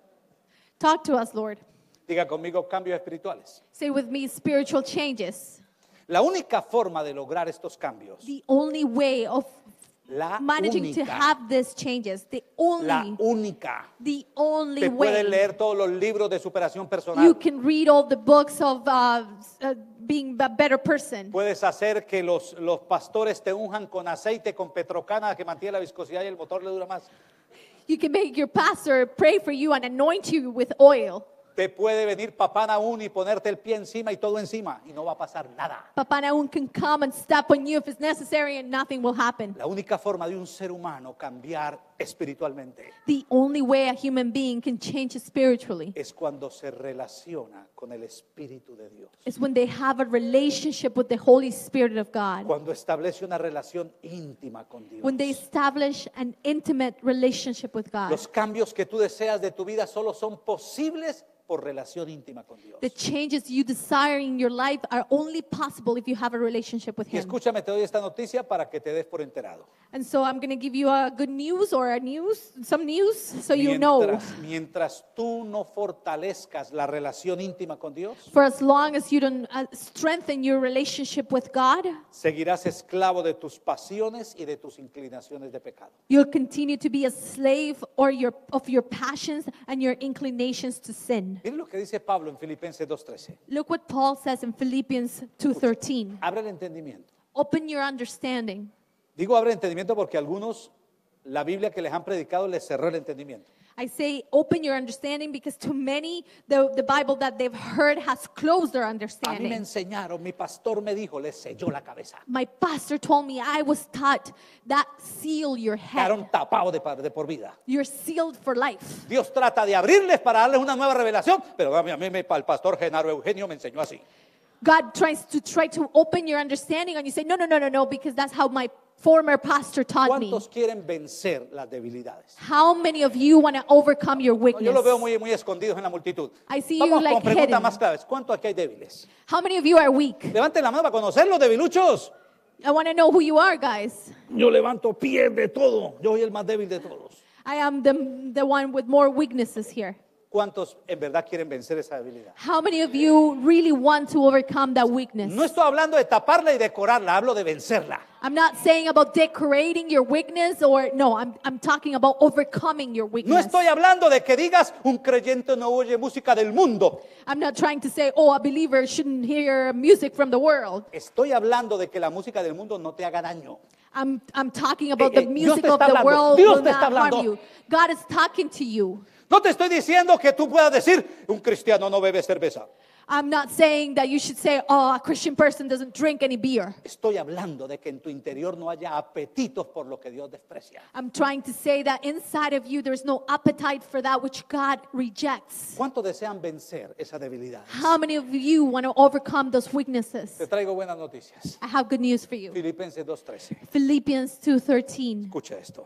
talk to us, Lord. Diga conmigo, cambios espirituales. Say with me, spiritual changes. La única forma de lograr estos cambios, The only way of la managing to única, have these changes, the la only, única. the only Te pueden way. leer todos los libros de superación You personal. can read all the books of uh, uh, being a better person. Puedes hacer que los, los pastores te unjan con aceite, con petrocana que mantiene la viscosidad y el motor le dura más. You can make your pastor pray for you and anoint you with oil. Te puede venir papá Naún y ponerte el pie encima y todo encima y no va a pasar nada. Papa Naun can come and step on you if it's necessary and nothing will happen. La única forma de un ser humano cambiar espiritualmente The only way a human being can change spiritually es cuando se relaciona con el Espíritu de Dios. is when they have a relationship with the Holy Spirit of God. Cuando establece una relación íntima con Dios. When they establish an intimate relationship with God. Los cambios que tú deseas de tu vida solo son posibles por relación íntima con Dios. The changes you desire in your life are only possible if you have a relationship with Y Him. escúchame, te doy esta noticia para que te des por enterado. And so I'm going to give you a good news or a news, some news, so you know. Mientras, mientras tú no fortalezcas la relación íntima con Dios, For as long as you don't uh, strengthen your relationship with God, seguirás esclavo de tus pasiones y de tus inclinaciones de pecado. you'll continue to be a slave or your, of your passions and your inclinations to sin. Miren lo que dice Pablo en Filipenses dos trece. Look what Paul says in Philippians two thirteen. Abre el entendimiento. Open your understanding. Digo abre el entendimiento porque a algunos la Biblia que les han predicado les cerró el entendimiento. I say open your understanding because to many the, the Bible that they've heard has closed their A mí me understanding. enseñaron, mi pastor me dijo, les selló la cabeza. My pastor told me I was taught that seal your head. Quedaron tapados de, par- de por vida. You're sealed for life. Dios trata de abrirles para darles una nueva revelación, pero a mí, a mí me- el pastor Genaro Eugenio me enseñó así. God tries to try to open your understanding and you say, no, no, no, no, no, because that's how my former pastor taught me. ¿Cuántos quieren vencer las debilidades? How many of you want to overcome your No, yo los veo weakness? muy, muy escondidos en la multitud. I see Vamos you like con preguntas hidden. más claves. ¿Cuántos aquí hay débiles? How many of you are weak? Levanten la mano para conocerlos, debiluchos. I want to know who you are, guys. Yo levanto pies de todo. Yo soy el más débil de todos. I am the, the one with more weaknesses here. ¿Cuántos en verdad quieren vencer esa debilidad? How many of you really want to overcome that weakness? No estoy hablando de taparla y decorarla, hablo de vencerla. I'm not saying about decorating your weakness or no, I'm, I'm talking about overcoming your No weakness. estoy hablando de que digas un creyente no oye música del mundo. I'm not trying to say, oh, a believer shouldn't hear music from the world. Estoy hablando de que la música del mundo no te haga daño. I'm, I'm talking about Eh, the eh, Dios music te of está the hablando. world Dios will te está not harm hablando. you. God is talking to you. No te estoy diciendo que tú puedas decir un cristiano no bebe cerveza. I'm not saying that you should say, oh, a Christian person doesn't drink any beer. Estoy hablando de que en tu interior no haya apetitos por lo que Dios desprecia. I'm trying to say that inside of you there's no appetite for that which God rejects. ¿Cuántos desean vencer esa debilidad? How many of you want to overcome those weaknesses? Te traigo buenas noticias. I have good news for you. Filipenses dos trece. Philippians two thirteen. Escucha esto.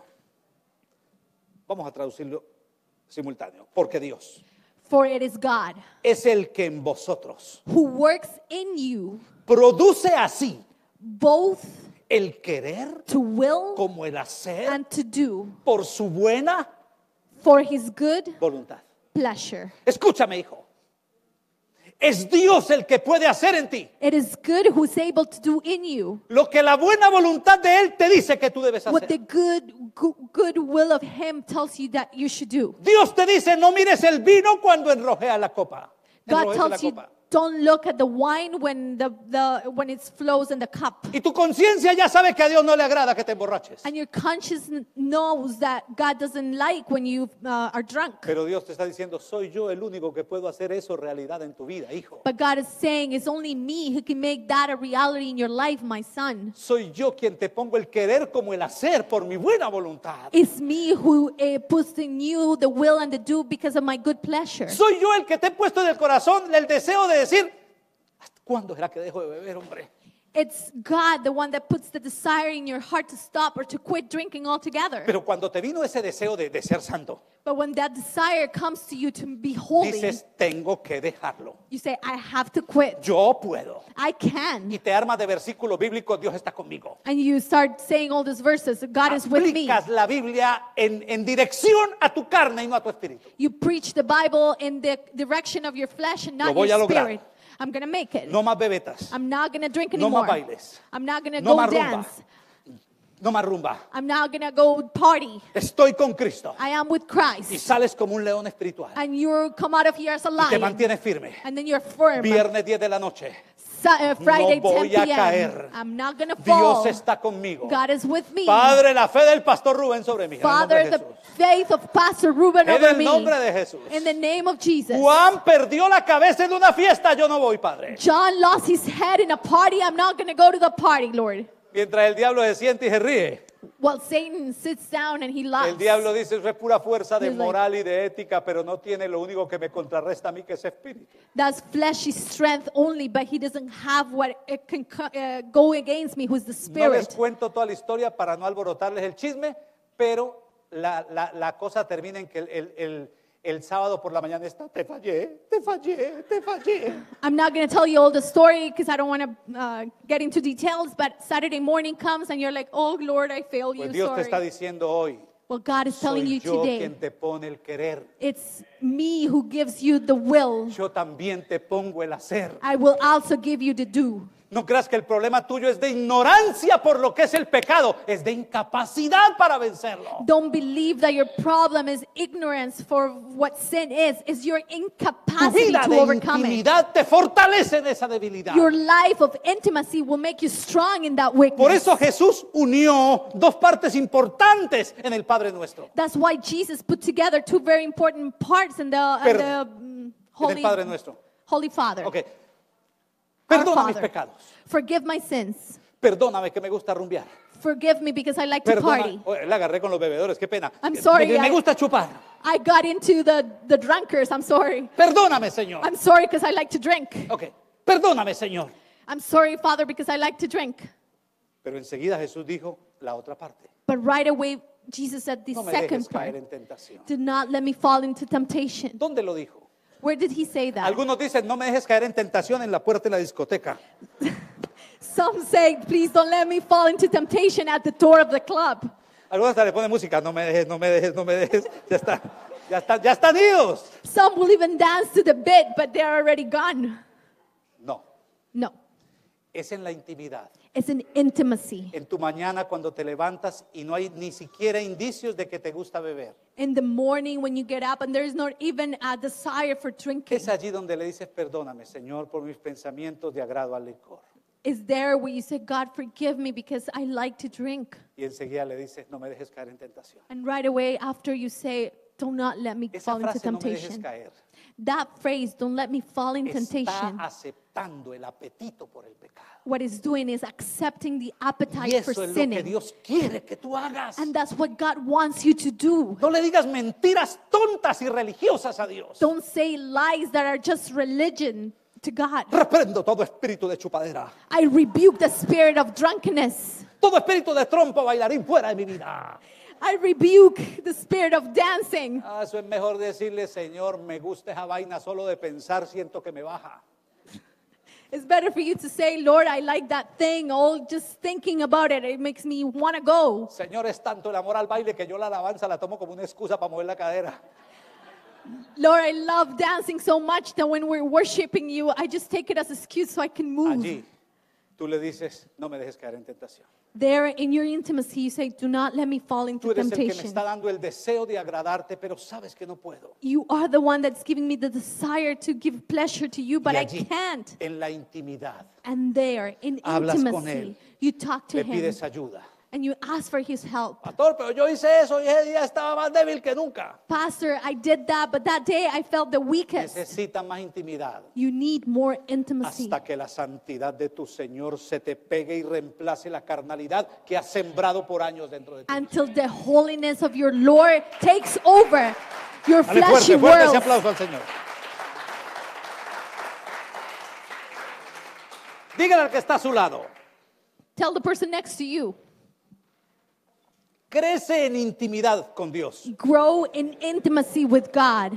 Vamos a traducirlo simultáneo. Porque Dios For it is God es el que en vosotros who works in you produce así both el querer to will como el hacer and to do por su buena for his good voluntad. pleasure. Escúchame, hijo. Es Dios el que puede hacer en ti It is good who's able to do in you lo que la buena voluntad de Él te dice que tú debes what the hacer. good good, good will of him tells you that you should do. Dios te dice, no mires el vino cuando enrojea la copa. God Enrojece la tells you copa. don't look at the wine when the, the when it flows in the cup. Y tu conciencia ya sabe que a Dios no le agrada que te emborraches. And your conscience kn- knows that God doesn't like when you uh, are drunk. Pero Dios te está diciendo, soy yo el único que puedo hacer eso realidad en tu vida, hijo. But God is saying it's only me who can make that a reality in your life, my son. Soy yo quien te pongo el querer como el hacer por mi buena voluntad. It's me who uh, puts in you the will and the do because of my good pleasure. Soy yo el que te he puesto en el corazón el deseo de decir, ¿Cuándo será que dejo de beber, hombre? It's God, the one that puts the desire in your heart to stop or to quit drinking altogether. Pero cuando te vino ese deseo de, de ser santo, But when that desire comes to you to be holy, dices, tengo que dejarlo. you say, I have to quit. Yo puedo. I can. Y te armas de versículos bíblicos, Dios está conmigo. And you start saying all these verses, God is with me. Aplicas la Biblia en, en dirección a tu carne y no a tu espíritu. You preach the Bible in the direction of your flesh and Lo not voy your a lograr. spirit. I'm going to make it. No más bebetas, I'm not going to drink no anymore. más bailes, I'm not going to no go más rumba, dance. no más rumba. I'm not going to go party. Estoy con Cristo. I am with Y Christ. sales como un león espiritual. And you come out of here as a Y te lion. mantienes firme. And then you're firm. Viernes diez de la noche. Sa- uh, Friday, No voy ten a p.m. caer. I'm not going to fall. Dios está conmigo. God is with me. Padre, la fe del pastor Rubén sobre mí. En el nombre Father, de the Jesús. faith of Pastor Ruben En over el me. nombre de Jesús. In the name of Jesus. Juan perdió la cabeza en una fiesta, yo no voy, Padre. John lost his head in a party. I'm not going to go to the party, Lord. Mientras el diablo se siente y se ríe. Well, Satan sits down and he laughs. El diablo dice, eso es pura fuerza de He's like- moral y de ética, pero no tiene lo único que me contrarresta a mí, que es espíritu. That's fleshy strength only, but he doesn't have what it can co- uh, go against me, who's the No les spirit. cuento toda la historia para no alborotarles el chisme, pero la, la, la cosa termina en que el, el, el, el sábado por la mañana está, te fallé, te fallé, te fallé. I'm not going to tell you all the story because I don't want to uh, get into details, but Saturday morning comes and you're like, oh, Lord, I failed you, Pues Dios te está sorry. diciendo hoy, Well, God is telling soy you yo today, quien te pone el querer. it's me who gives you the will. Yo también te pongo el hacer. I will also give you the do. No creas que el problema tuyo es de ignorancia por lo que es el pecado, es de incapacidad para vencerlo. Don't believe that your problem is ignorance for what sin is. It's your Tu incapacity vida to de overcome it. intimidad te fortalece en esa debilidad. Your life of intimacy will make you strong in that weakness. Por eso Jesús unió dos partes importantes en el Padre Nuestro. That's why Jesus put together two very important parts in the, in Per- the mm, En Holy, el Padre Nuestro. Holy Father. Ok. Our Perdona mis Father. pecados. Forgive my sins. Perdóname que me gusta rumbear. Forgive me because I like to Perdona. party. Oye, la agarré con los bebedores, qué pena. I'm Me- sorry, Me, me I- gusta chupar. I got into the, the drunkers. I'm sorry. Perdóname, Señor. I'm sorry because I like to drink. Ok. Perdóname, Señor. I'm sorry, Father, because I like to drink. Pero enseguida Jesús dijo la otra parte. But right away, Jesus said the No me second dejes caer part. en tentación. Do not let me fall into temptation. ¿Dónde lo dijo? Where did he say that? Algunos dicen, no me dejes caer en tentación en la puerta de la discoteca. Some say, please don't let me fall into temptation at the door of the club. Algunos hasta le ponen música, no me dejes, no me dejes, no me dejes. Ya está, ya está, ya están idos. Some will even dance to the beat, but they're already gone. No, No, es en la intimidad. it's an intimacy. En tu mañana cuando te levantas y no hay ni siquiera indicios de que te gusta beber. In the morning when you get up and there is not even a desire for drinking. Es allí donde le dices, perdóname, Señor, por mis pensamientos de agrado al licor. Is there where you say, God, forgive me because I like to drink. Y enseguida le dices, no me dejes caer en tentación. And right away after you say, do not let me Esa fall into frase, no me dejes temptation. caer, That phrase, don't let me fall in está temptation. aceptando el apetito por el pecado. What it's doing is accepting the Y appetite for eso es lo que sinning. Dios quiere que tú hagas. And that's what God wants you to do. No le digas mentiras tontas y religiosas a Dios. Don't say lies that are just religion to God. Reprendo todo espíritu de chupadera. I rebuke the spirit of drunkenness. Todo espíritu de trompo bailarín fuera de mi vida. I rebuke the spirit of dancing. Ah, eso es mejor decirle, Señor, me gusta esa vaina, solo de pensar siento que me baja. It's better for you to say, Lord, I like that thing. Oh, just thinking about it, it makes me want to go. Señor, es tanto el amor al baile que yo la alabanza la tomo como una excusa para mover la cadera. Lord, I love dancing so much that when we're worshiping you, I just take it as an excuse so I can move. Allí tú le dices, no me dejes caer en tentación. There in your intimacy, you say, do not let me fall Tú into eres el que me temptation. está dando el deseo de agradarte, pero sabes que no puedo. You are the one that's giving me the desire to give pleasure to you, but Y I allí, can't. en la intimidad, And there, in Hablas con intimacy, él. you talk to le him pides ayuda. and you ask for his help. Pastor, pero yo hice eso y ese día estaba más débil que nunca. Pastor, I did that, but that day I felt the weakest. Necesitas más intimidad You need more intimacy hasta que la santidad de tu Señor se te pegue y reemplace la carnalidad que has sembrado por años dentro de ti. until the holiness of your Lord takes over your Dale fleshy fuerte, fuerte ese world. aplauso al Señor. Dígale al que está a su lado. Tell the person next to you. Crece en intimidad con Dios Grow in intimacy with God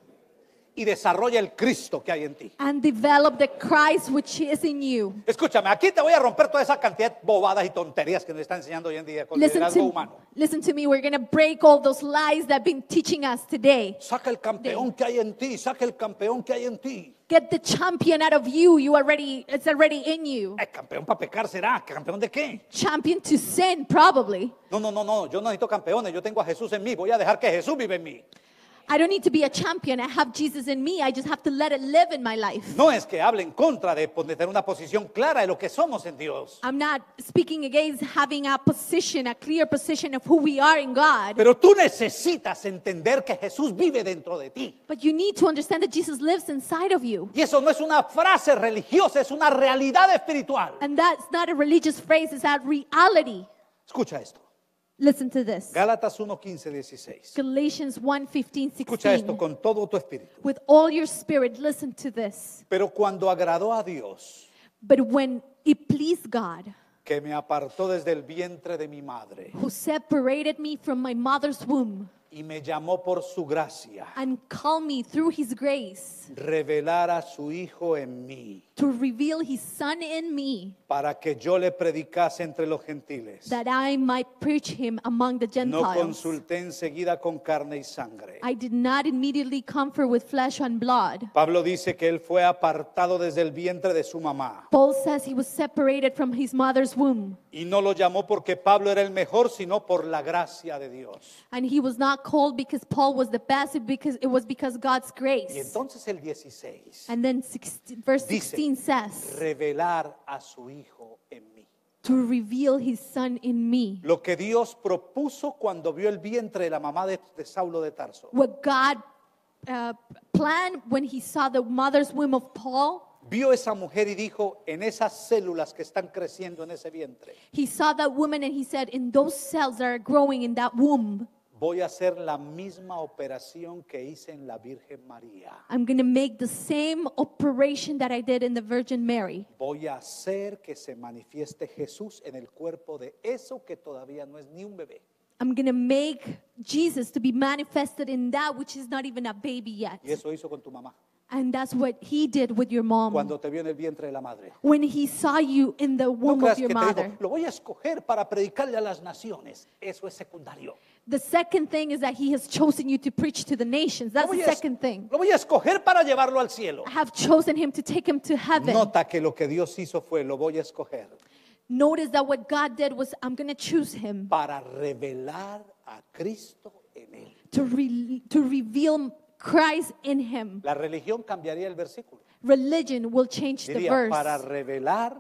y desarrolla el Cristo que hay en ti. and develop the Christ which is in you. Escúchame, aquí te voy a romper toda esa cantidad de bobadas y tonterías que nos están enseñando hoy en día con Listen liderazgo to, humano. listen to me. We're going to break all those lies that have been teaching us today. Saca el campeón que hay en ti, saca el campeón que hay en ti. Get the champion out of you. You already, it's already in you. ¿El campeón para pecar será? ¿Campeón de qué? Champion to sin, probably. No, no, no, no, yo no necesito campeones, yo tengo a Jesús en mí, voy a dejar que Jesús vive en mí. I don't need to be a champion. I have Jesus in me. I just have to let it live in my life. No es que hable en contra de de tener una posición clara de lo que somos en Dios. I'm not speaking against having a position, a clear position of who we are in God. Pero tú necesitas entender que Jesús vive dentro de ti. But you need to understand that Jesus lives inside of you. Y eso no es una frase religiosa, es una realidad espiritual. And that's not a religious phrase, it's a reality. Escucha esto. Listen to this. Gálatas uno, quince, dieciséis. Galatians one, fifteen, Escucha esto sixteen. con todo tu espíritu. With all your spirit, listen to this. Pero cuando agradó a Dios, But when it pleased God, que me apartó desde el vientre de mi madre who separated me from my mother's womb y me llamó por su gracia, and called me through his grace revelar a su Hijo en mí, to reveal his son in me, para que yo le predicase entre los gentiles. that I might preach him among the No Gentiles. consulté enseguida con carne y sangre. I did not immediately comfort with flesh and blood. Pablo dice que él fue apartado desde el vientre de su mamá. Paul says he was separated from his mother's womb, Y no lo llamó porque Pablo era el mejor, sino por la gracia de Dios. and he was not called because Paul was the best, it because it was because God's Y grace. entonces el dieciséis And then sixteen, verse Dice, sixteen says, revelar a su Hijo en mí. to reveal his son in me. Lo que Dios propuso cuando vio el vientre de la mamá de, de Saulo de Tarso. What God uh, planned when he saw the mother's womb of Paul, Vio esa mujer y dijo, en esas células que están creciendo en ese vientre, he saw that woman and he said, in those cells that are growing in that womb, voy a hacer la misma operación que hice en la Virgen María. I'm going to make the same operation that I did in the Virgin Mary. Voy a hacer que se manifieste Jesús en el cuerpo de eso que todavía no es ni un bebé. I'm going to make Jesus to be manifested in that which is not even a baby yet. Y eso hizo con tu mamá. And that's what he did with your mom. Cuando te vio en el vientre de la madre. When he saw you in the No womb creas of your que te mother. dijo, lo voy a escoger para predicarle a las naciones. Eso es secundario. The second thing is that he has chosen you to preach to the nations. Lo That's voy, the a, es- second thing. lo voy a escoger para llevarlo al cielo. I have chosen him to take him to heaven. Nota que lo que Dios hizo fue, lo voy a escoger Notice that what God did was, I'm going to choose him para revelar a Cristo en él. to, re- to reveal Christ in him. La religión cambiaría el versículo. Religion will change the Diría, para verse. revelar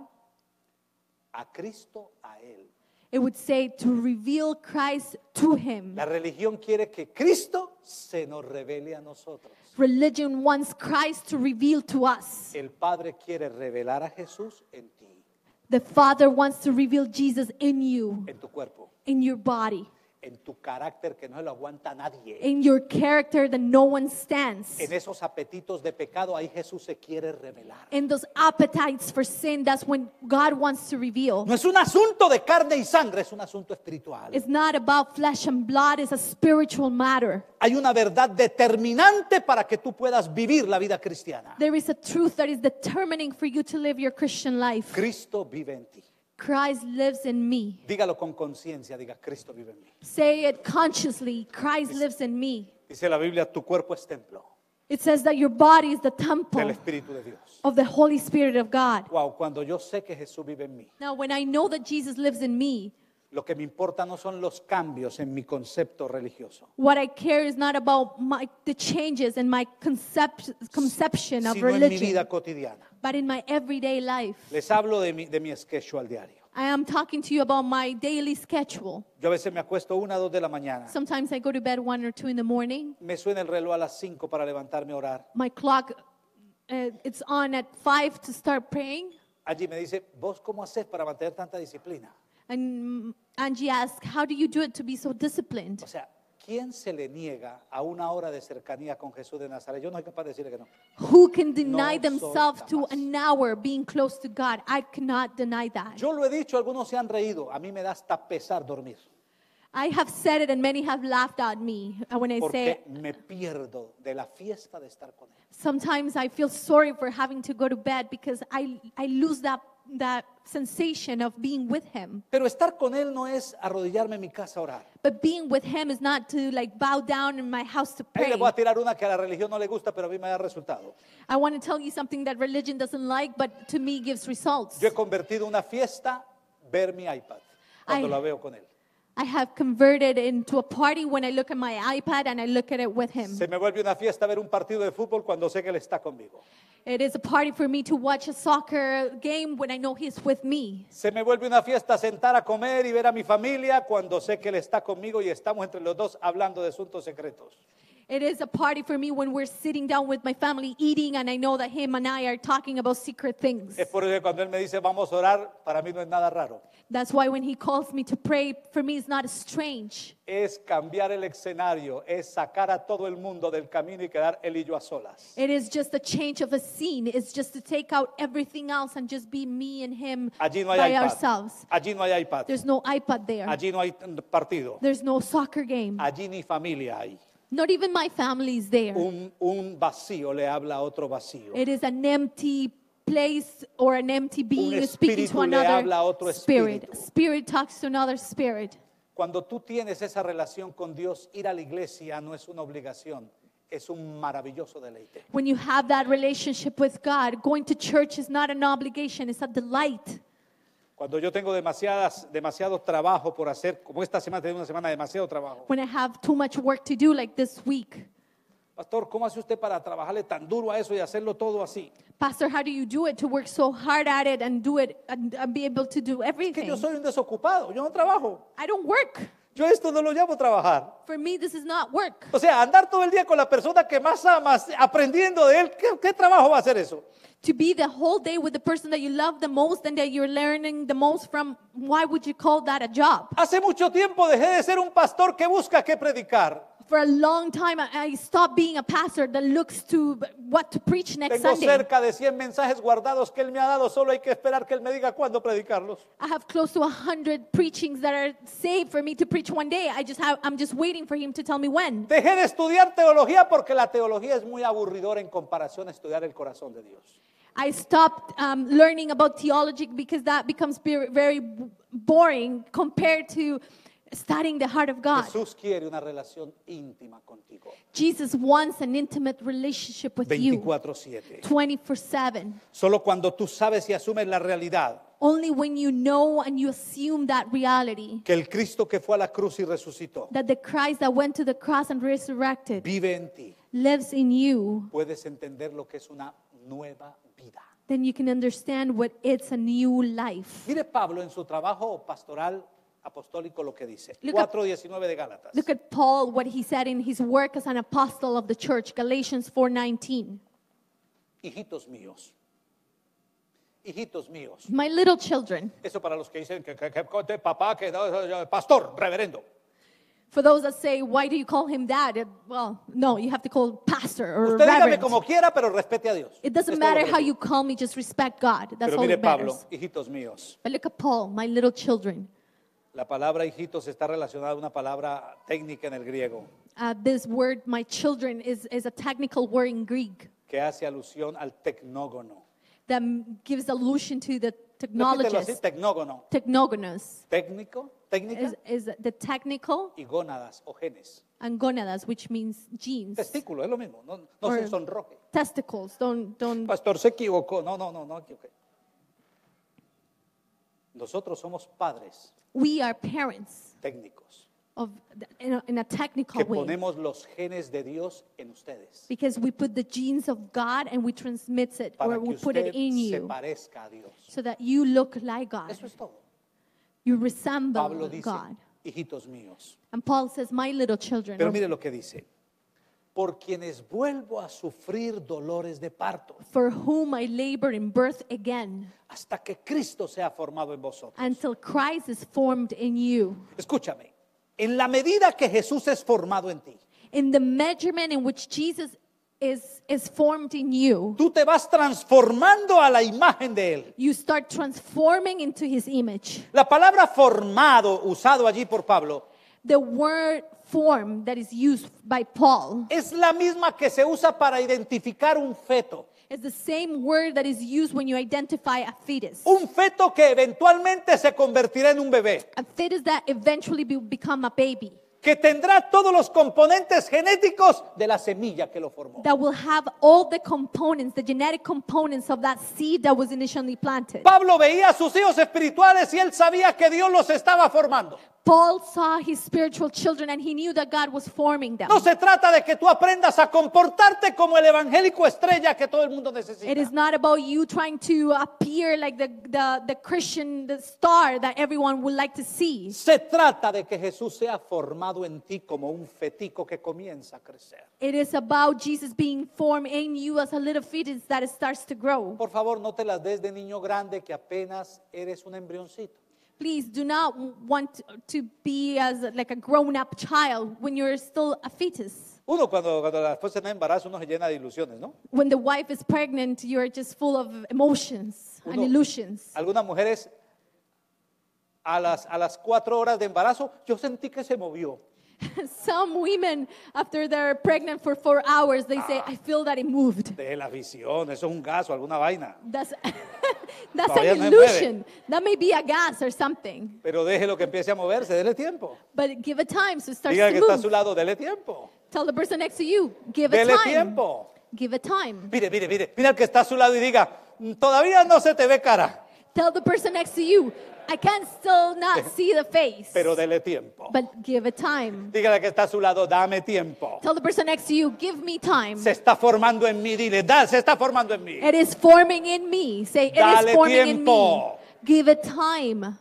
a Cristo a él. It would say to reveal Christ to him. La religión quiere que Cristo se nos revele a nosotros. Religion wants Christ to reveal to us. El Padre quiere revelar a Jesús en ti, The Father wants to reveal Jesus in you, en tu cuerpo, in your body, en tu carácter que no se lo aguanta nadie. in your character that no one stands. En esos apetitos de pecado, ahí Jesús se quiere revelar. In those appetites for sin, that's when God wants to reveal. No es un asunto de carne y sangre, es un asunto espiritual. It's not about flesh and blood, it's a spiritual matter. Hay una verdad determinante para que tú puedas vivir la vida cristiana. There is a truth that is determining for you to live your Christian life. Cristo vive en ti. Christ lives in me. Dígalo con conciencia, diga, Cristo vive en mí. Say it consciously. Christ lives in me. Dice la Biblia, tu cuerpo es templo It says that your body is the del temple Espíritu de Dios. of the Holy Spirit of God. Wow, cuando yo sé que Jesús vive en mí, Now, when I know that Jesus lives in me, lo que me importa no son los cambios en mi concepto religioso, what I care is not about my, the changes in my concept, conception of sino en mi religion, vida cotidiana. but in my everyday life. Les hablo de mi, de mi schedule diario. I am talking to you about my daily schedule. Yo a veces me acuesto una, dos de la mañana. Sometimes I go to bed one or two in the morning. Me suena el reloj a las cinco para levantarme a orar. My clock, uh, it's on at five to start praying. Allí me dice, ¿vos cómo haces para mantener tanta disciplina? And Angie asked, how do you do it to be so disciplined? O sea, ¿quién se le niega a una hora de cercanía con Jesús de Nazaret? Yo no soy capaz de decirle que no. Who can deny No themselves soy to capaz. an hour being close to God? I cannot deny that. Yo lo he dicho, algunos se han reído. A mí me da hasta pesar dormir. I have said it and many have laughed at me when I say Porque it. me pierdo de la fiesta de estar con Él. Sometimes I feel sorry for having to go to bed because I, I lose that, that sensation of being with Him. Pero estar con Él no es arrodillarme en mi casa a orar. But being with Him is not to like bow down in my house to Ahí pray. le voy a tirar una que a la religión no le gusta, pero a mí me da resultado. I want to tell you something that religion doesn't like, but to me gives results. Yo he convertido una fiesta ver mi iPad cuando Ay. la veo con Él. I have converted into a party when I look at my iPad and I look at it with Him. Se me vuelve una fiesta ver un partido de fútbol cuando sé que Él está conmigo. It is a party for me to watch a soccer game when I know He's with me. Se me vuelve una fiesta sentar a comer y ver a mi familia cuando sé que Él está conmigo y estamos entre los dos hablando de asuntos secretos. It is a party for me when we're sitting down with my family eating and I know that Him and I are talking about secret things. Es por eso que cuando Él me dice vamos a orar, para mí no es nada raro. That's why when He calls me to pray, for me it's not strange. Es cambiar el escenario, es sacar a todo el mundo del camino y quedar Él y yo a solas. It is just a change of a scene. It's just to take out everything else and just be me and Him Allí no hay by iPad. ourselves. Allí no hay iPad. There's no iPad there. Allí no hay partido. There's no soccer game. Allí ni familia hay. Not even my family is there. Un, un vacío le habla a otro vacío. It is an empty place or an empty being speaking to espíritu le habla a another otro spirit. espíritu. Spirit talks to another spirit. Cuando tú tienes esa relación con Dios, ir a la iglesia no es una obligación, es un maravilloso deleite. When you have that relationship with God, going to church is not an obligation, it's a delight. Cuando yo tengo demasiadas, demasiado trabajo por hacer, como esta semana tengo una semana de demasiado trabajo. When I have too much work to do, like this week. Pastor, ¿cómo hace usted para trabajarle tan duro a eso y hacerlo todo así? Pastor, how do you do it to work so hard at it and do it and, and be able to do Que everything? yo soy un desocupado, yo no trabajo. I don't work. Yo esto no lo llamo trabajar. For me, this is not work. O sea, andar todo el día con la persona que más amas, aprendiendo de él, ¿qué, qué trabajo va a hacer eso? To be the whole day with the person that you love the most and that you're learning the most from, why would you call that a job? Hace mucho tiempo dejé de ser un pastor que busca qué predicar. For a long time, I I stopped being a pastor that looks to what to preach next Tengo Sunday. cerca de cien mensajes guardados que él me ha dado, solo hay que esperar que él me diga cuándo predicarlos. I have close to a hundred preachings that are saved for me to preach one day. I just have, I'm just waiting for him to tell me when. Dejé de estudiar teología porque la teología es muy aburridora en comparación a estudiar el corazón de Dios. I stopped um, learning about theology because that becomes be- very b- boring compared to studying the heart of God. Jesús quiere una relación íntima contigo, Jesus wants an intimate relationship with you veinticuatro siete. twenty-four seven. Solo cuando tú sabes y asumes la realidad Only when you know and you assume that reality, que el Cristo que fue a la cruz y resucitó that the Christ that went to the cross and resurrected vive en ti, lives in you, puedes entender lo que es una nueva vida. then you can understand what it's a new life. Mire Pablo en su trabajo pastoral apostólico lo que dice. Look at- cuatro diecinueve de Gálatas. Look at Paul, what he said in his work as an apostle of the church, Galatians four nineteen. Hijitos míos. Hijitos míos. My little children, Eso para los que dicen que, que, que- que papá, que no, pastor, reverendo. for those that say, why do you call him dad? It- well, no, you have to call pastor or Usted dígame reverend. como quiera, pero respete a Dios. It doesn't Es todo lo matter que how le you digo. call me, just respect God. That's Pero all mire that Pablo, matters. hijitos míos. But look at Paul, my little children. La palabra hijitos está relacionada a una palabra técnica en el griego Uh, this word, my children, is, is a technical word in Greek que hace alusión al tecnógono. that m- gives allusion to the Repítelo así, technologist. tecnógono. Technogonous Técnico, técnica is, is the technical y gónadas o genes. and gonadas, which means genes. Testículo, es lo mismo, no, no Or se sonroje. testicles. Don't, don't. Pastor, se equivocó. No, no, no, no equivoqué. Nosotros somos padres We are parents técnicos of in a, in a technical que way ponemos los genes de Dios en ustedes because we put the genes of God and we transmit it para or que we put usted it in se you parezca a Dios. so that you look like God. Eso es todo. You resemble Pablo dice, God. hijitos míos. And Paul says, my little children. Pero or mire lo que dice. Por quienes vuelvo a sufrir dolores de parto for whom I labor in birth again hasta que Cristo sea formado en vosotros. until Christ is formed in you. Escúchame, En la medida que Jesús es formado en ti, In the measurement in which Jesus is, is formed in you, tú te vas transformando a la imagen de Él. you start transforming into his image. La palabra formado, usado allí por Pablo, The word form that is used by Paul es la misma que se usa para identificar un feto. is the same word that is used when you identify a fetus. Un feto que eventualmente se convertirá en un bebé, A fetus that eventually will become a baby, que tendrá todos los componentes genéticos de la semilla que lo formó. that will have all the components, the genetic components of that seed that was initially planted. Pablo veía a sus hijos espirituales y él sabía que Dios los estaba formando. Paul saw his spiritual children and he knew that God was forming them. No se trata de que tú aprendas a comportarte como el evangélico estrella que todo el mundo necesita. It is not about you trying to appear like the, the, the Christian, the star that everyone would like to see. Se trata de que Jesús sea formado en ti como un fetico que comienza a crecer. It is about Jesus being formed in you as a little fetus that starts to grow. Por favor, no te las des de niño grande que apenas eres un embrioncito. Please do not want to be as like a grown-up child when you're still a fetus. Uno cuando, cuando la esposa está en embarazo, uno se llena de ilusiones, ¿no? When the wife is pregnant, you're just full of emotions and Uno- illusions. Algunas mujeres a las, a las cuatro horas de embarazo, yo sentí que se movió. Some women, after they're pregnant for four hours, they say, I feel that it moved. De la visión, eso es un gaso, alguna vaina. That's, that's Todavía an no se mueve. illusion. That may be a gas or something. Pero déjelo que empiece a moverse, dele tiempo. But give it time so it starts Diga to que está a su move. lado, dele tiempo. Tell the person next to you, give it Dele time. tiempo. Give it time. Mire, mire, mire, mira al que está a su lado y diga, todavía no se te ve cara, Tell the person next to you, I can still not see the face, pero dele tiempo. but give it time. Dígale que está a su lado, dame tiempo. Tell the person next to you, give me time. Se está formando en mí, dile, da, se está formando en mí. It is forming in me. Say, it Dale is forming in me. tiempo. Give it time.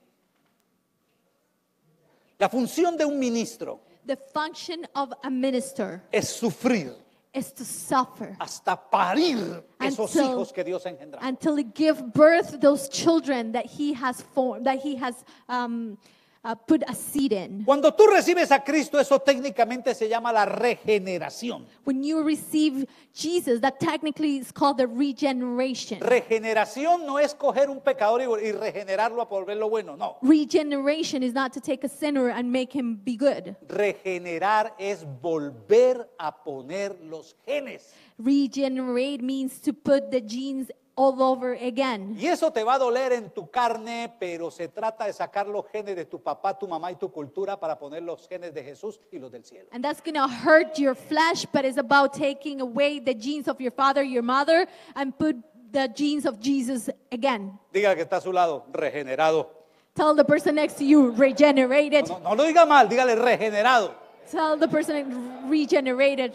La función de un ministro The function of a minister es sufrir is to suffer hasta parir esos Until- hijos que Dios ha engendrado. until he give birth to those children that he has formed, that he has um, uh, put a seed in. Cuando tú recibes a Cristo, eso técnicamente se llama la regeneración. When you receive Jesus, that technically is called the regeneration. Regeneración no es coger un pecador y, y regenerarlo a volverlo bueno, no. Regeneration is not to take a sinner and make him be good. Regenerar es volver a poner los genes. Regenerate means to put the genes all over again. Y eso te va a doler en tu carne, pero se trata de sacar los genes de tu papá, tu mamá y tu cultura para poner los genes de Jesús y los del cielo. And that's going to hurt your flesh, but it's about taking away the genes of your father, your mother, and put the genes of Jesus again. Diga que está a su lado, regenerado. Tell the person next to you, regenerated. No, no lo diga mal, dígale regenerado. Tell the person regenerated.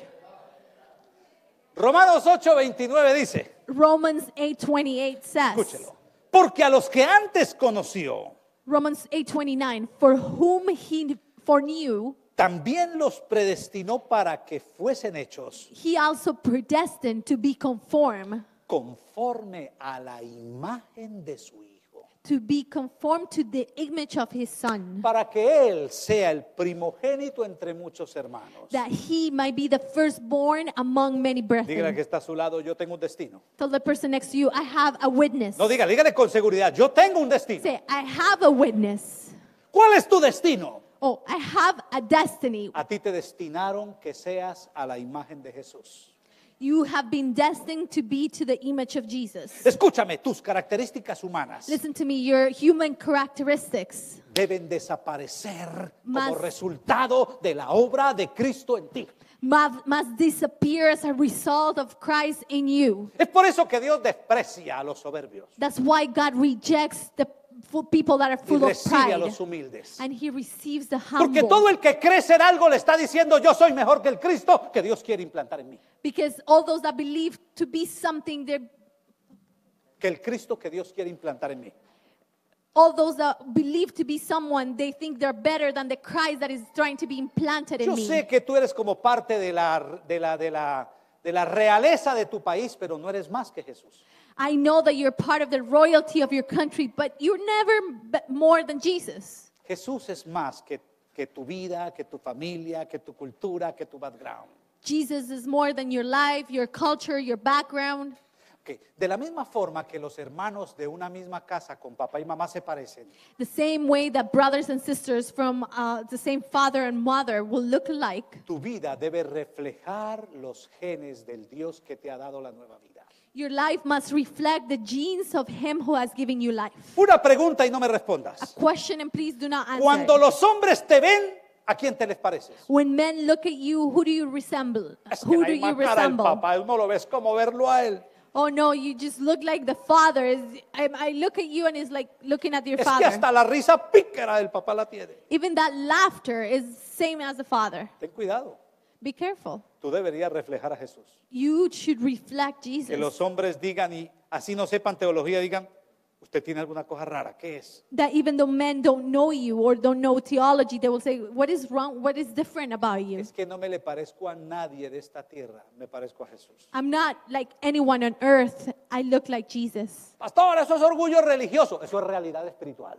Romanos ocho veintinueve dice, Romans eight twenty-eight says, escúchelo, porque a los que antes conoció, Romans eight twenty-nine, for whom he foreknew, también los predestinó para que fuesen hechos he also predestined to be conformed, conforme a la imagen de su Hijo, to be conformed to the image of his son, para que Él sea el primogénito entre muchos hermanos. that he might be the firstborn among many Dígale brethren. que está a su lado, yo tengo un destino. Tell the person next to you, I have a witness. No, dígale, dígale con seguridad, yo tengo un destino. Say, I have a witness. ¿Cuál es tu destino? Oh, I have a destiny. A ti te destinaron que seas a la imagen de Jesús. You have been destined to be to the image of Jesus. Escúchame, tus características humanas Listen to me, your human characteristics deben desaparecer Más- como resultado de la obra de Cristo en ti. must, must disappear as a result of Christ in you. Es por eso que Dios desprecia a los soberbios That's why God rejects the full people that are y full of recibe a pride. los humildes. And he receives the Porque todo humble. el que cree ser algo le está diciendo yo soy mejor que el Cristo que Dios quiere implantar en mí. Because all those that believe to be something, they're Que el Cristo que Dios quiere implantar en mí. all those that believe to be someone, they think they're better than the Christ that is trying to be implanted in Yo me. sé que tú eres como parte de la, de la, de la, de la realeza de tu país, pero no eres más que Jesús. I know that you're part of the royalty of your country, but you're never b- more than Jesus. Jesús es más que, que tu vida, que tu familia, que tu cultura, que tu background. Jesus is more than your life, your culture, your background. Okay. De la misma forma que los hermanos de una misma casa con papá y mamá se parecen, The same way that brothers and sisters from uh, the same father and mother will look alike, tu vida debe reflejar los genes del Dios que te ha dado la nueva vida. your life must reflect the genes of Him who has given you life. Una pregunta y no me A respondas. question, and please do not answer. Cuando los hombres te ven, ¿a quién te les pareces? When men look at you, who do you resemble? Es que Who no do hay you más cara al resemble? papá, uno lo ves como verlo a él. Oh no, you just look like the father. Is- I, I look at you and it's like looking at your Es que father. hasta la risa pícara del papá la tiene. Even that laughter is same as the father. Ten cuidado, Be careful. tú deberías reflejar a Jesús. You should reflect Que Jesus. los hombres digan y así no sepan teología, digan, usted tiene alguna cosa rara, ¿qué es? That even though men don't know you or don't know theology, they will say, what is wrong? What is different about you? Es que no me le parezco a nadie de esta tierra, me parezco a Jesús. I'm not like anyone on earth. I look like Jesus. Pastor, eso es orgullo religioso, eso es realidad espiritual.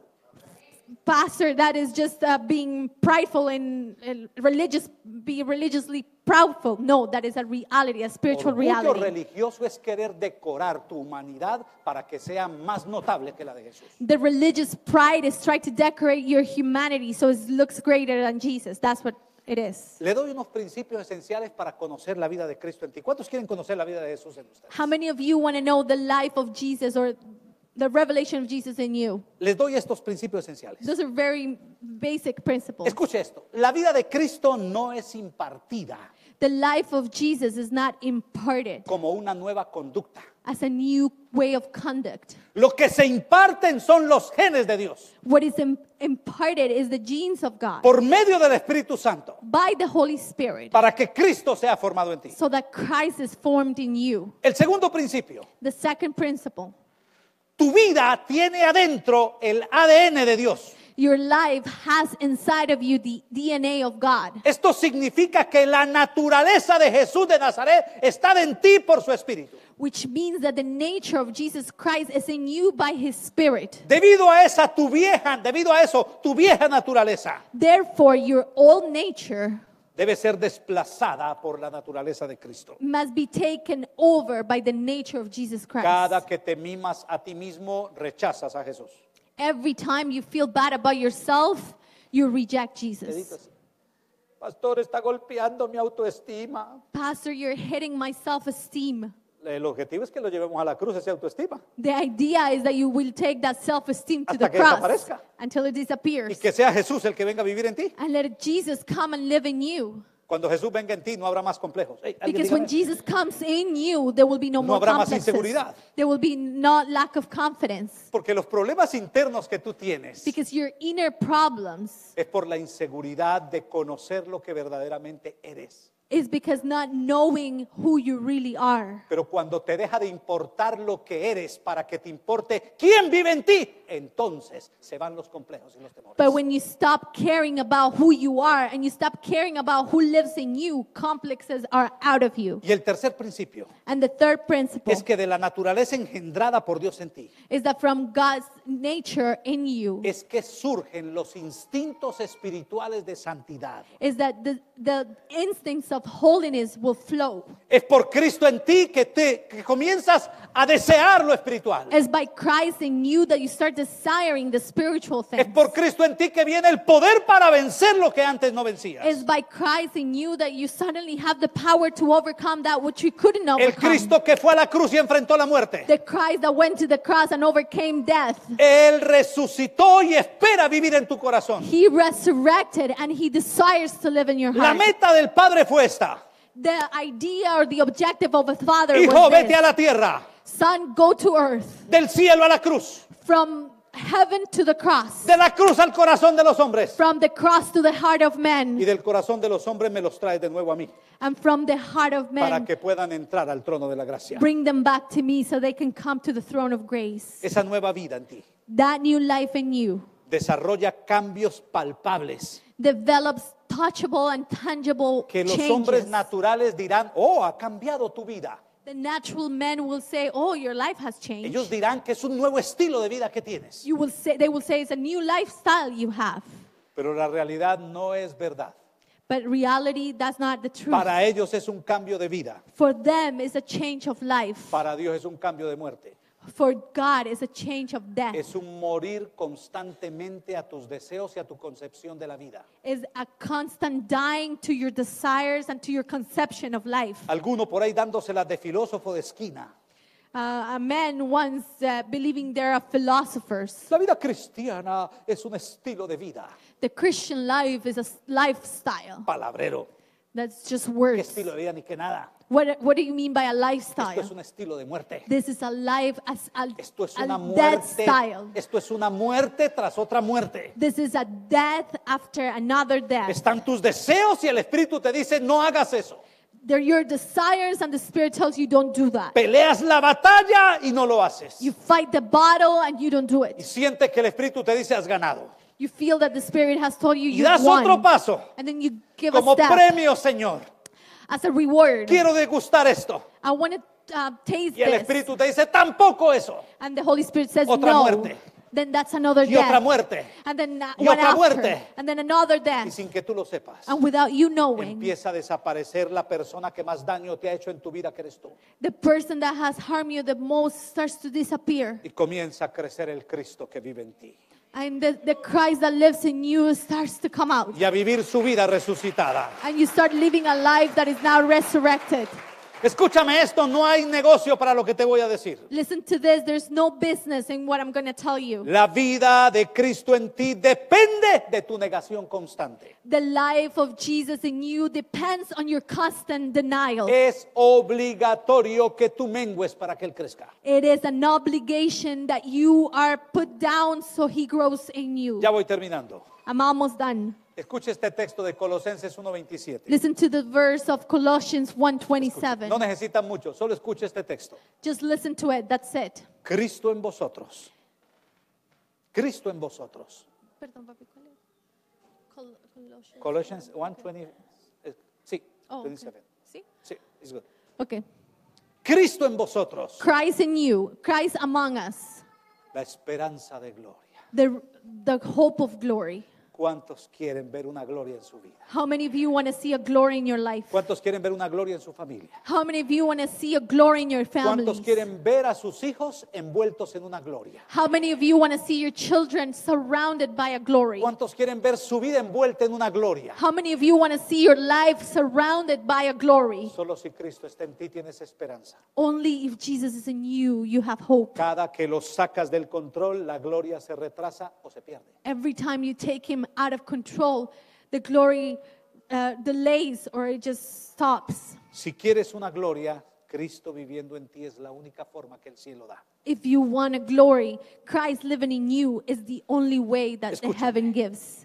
Pastor, that is just uh, being prideful and, and religious, be religiously proudful. No, that is a reality, a spiritual Orgullo reality. religioso es querer decorar tu humanidad para que sea más notable que la de Jesús. The religious pride is trying to decorate your humanity so it looks greater than Jesus. That's what it is. Le doy unos principios esenciales para conocer la vida de Cristo en ti. ¿Cuántos quieren conocer la vida de Jesús en ustedes? How many of you want to know the life of Jesus or the revelation of Jesus in you? Les doy estos principios esenciales. Those are very basic principles. Escuche esto, la vida de Cristo no es impartida The life of Jesus is not imparted como una nueva conducta. as a new way of conduct. Lo que se imparten son los genes de Dios What is im- imparted is the genes of God por medio del Espíritu Santo by the Holy Spirit para que Cristo sea formado en ti. so that Christ is formed in you. El segundo principio, The second principle, tu vida tiene adentro el A D N de Dios. your life has inside of you the D N A of God. Esto significa que la naturaleza de Jesús de Nazaret está en ti por su Espíritu. Which means that the nature of Jesus Christ is in you by His Spirit. Debido a esa tu vieja, debido a eso, tu vieja naturaleza Therefore, your old nature debe ser desplazada por la naturaleza de Cristo. must be taken over by the nature of Jesus Christ. Cada que te mimas a ti mismo, rechazas a Jesús. Every time you feel bad about yourself, you reject Te Jesus. dices, pastor, está golpeando mi autoestima. Pastor, you're hitting my self-esteem. El objetivo es que lo llevemos a la cruz, esa autoestima. The idea is that you will take that self-esteem to Hasta the que cross desaparezca. until it Y disappears. que sea Jesús el que venga a vivir en ti. And let Jesus come and live in you. Cuando Jesús venga en ti, no habrá más complejos. Ey, alguien Because dígame. when Jesus comes in you, there will be no No more habrá más complexes. inseguridad. There will be no lack of confidence. Porque los problemas internos que tú tienes Because your inner problems es por la inseguridad de conocer lo que verdaderamente eres. is because not knowing who you really are. Pero cuando te deja de importar lo que eres para que te importe quién vive en ti, entonces se van los complejos y los temores. But when you stop caring about who you are and you stop caring about who lives in you, complexes are out of you. Y el tercer principio And the third principle es que de la naturaleza engendrada por Dios en ti, is that from God's nature in you es que surgen los instintos espirituales de santidad. is that the, the instincts of holiness will flow. Es por Cristo en ti que te que comienzas a desear lo espiritual. It's by Christ in you that you start desiring the spiritual Es things. por Cristo en ti que viene el poder para vencer lo que antes no vencías. It's by Christ in you that you suddenly have the power to overcome that which you couldn't El overcome. Cristo que fue a la cruz y enfrentó la muerte. The Christ that went to the cross and overcame death. Él resucitó y espera vivir en tu corazón. He resurrected and he desires to live in your La heart. meta del Padre fue esta. The idea or the objective of a father Hijo, was vete this. a la tierra, Son, go to earth. del cielo a la cruz, From heaven to the cross. de la cruz al corazón de los hombres. From the cross to the heart of Y men. del corazón de los hombres me los trae de nuevo a mí, And from the heart of para men, que puedan entrar al trono de la gracia. bring them back to me so they can come to the throne of grace. Esa nueva vida en ti That new life in you desarrolla cambios palpables develops touchable and tangible que los hombres changes. naturales dirán, oh, ha cambiado tu vida. The natural men will say, oh, your life has changed. Ellos dirán que es un nuevo estilo de vida que tienes. You will say, they will say it's a new lifestyle you have. Pero la realidad no es verdad. But reality, that's not the truth. Para ellos es un cambio de vida. For them, it's a change of life. Para Dios es un cambio de muerte. For God, it's a change of death. Es un morir constantemente a tus deseos y a tu concepción de la vida. It's a constant dying to your desires and to your conception of life. Alguno por ahí dándoselas de filósofo de esquina. Uh, a man once uh, believing they're philosophers. La vida cristiana es un estilo de vida. The Christian life is a s- lifestyle. Palabrero. That's just ¿Qué words. estilo de vida ni que nada? What, what do you mean by a Esto lifestyle? es un estilo de muerte. This is a life, as a, Esto es a una death muerte. style. Esto es una muerte tras otra muerte. This is a death after another death. Están tus deseos y el Espíritu te dice no hagas eso. They're your desires and the Spirit tells you don't do that. Peleas la batalla y no lo haces. You fight the battle and you don't do Y it. sientes que el Espíritu te dice has ganado. You feel that the Spirit has told you Y you das won. otro paso. And then you give Como a step premio, Señor. as a reward. Quiero degustar esto. I want to uh, taste Y el this. Espíritu te dice tampoco eso. And the Holy Spirit says Otra no. muerte. Then that's another Y otra death. muerte. And then uh, Y one otra after. muerte. And then another Y death. sin que tú lo sepas, And without you knowing, empieza a desaparecer la persona que más daño te ha hecho en tu vida, que eres tú. the person that has harmed you the most starts to disappear. Y comienza a crecer el Cristo que vive en ti. And the, the Christ that lives in you starts to come out. Y a vivir su vida resucitada. And you start living a life that is now resurrected. Escúchame esto, no hay negocio para lo que te voy a decir. Listen to this. There's no business in what I'm going to tell you. La vida de Cristo en ti depende de tu negación constante. The life of Jesus in you depends on your constant denial. Es obligatorio que tú mengues para que Él crezca. It is an obligation that you are put down so he grows in you. Ya voy terminando. I'm almost done. Escuche este texto de Colosenses uno veintisiete. Listen to the verse of Colossians one twenty-seven. No necesitan mucho, solo escuche este texto. Just listen to it. That's it. Cristo en vosotros. Cristo en vosotros. Perdón, papi, ¿cuál es? Col- Colossians. Colossians one twenty. eh, Sí, Oh, okay. veintisiete. ¿Sí? Sí, it's good. Okay. Cristo en vosotros. Christ in you. Christ among us. La esperanza de gloria. The, the hope of glory. ¿Cuántos quieren ver una gloria en su vida? How many of you want to see a glory in your life? ¿Cuántos quieren ver una gloria en su familia? How many of you want to see a glory in your family? ¿Cuántos quieren ver a sus hijos envueltos en una gloria? How many of you want to see your children surrounded by a glory? ¿Cuántos quieren ver su vida envuelta en una gloria? How many of you want to see your life surrounded by a glory? Solo si Cristo está en ti tienes esperanza. Only if Jesus is in you, you have hope. Cada que los sacas del control, la gloria se retrasa o se pierde. Every time you take him out of control, the glory uh, delays or it just stops. Si quieres una gloria, Cristo viviendo en ti es la única forma que el cielo da. If you want a glory, Christ living in you is the only way that the Escúchame. heaven gives.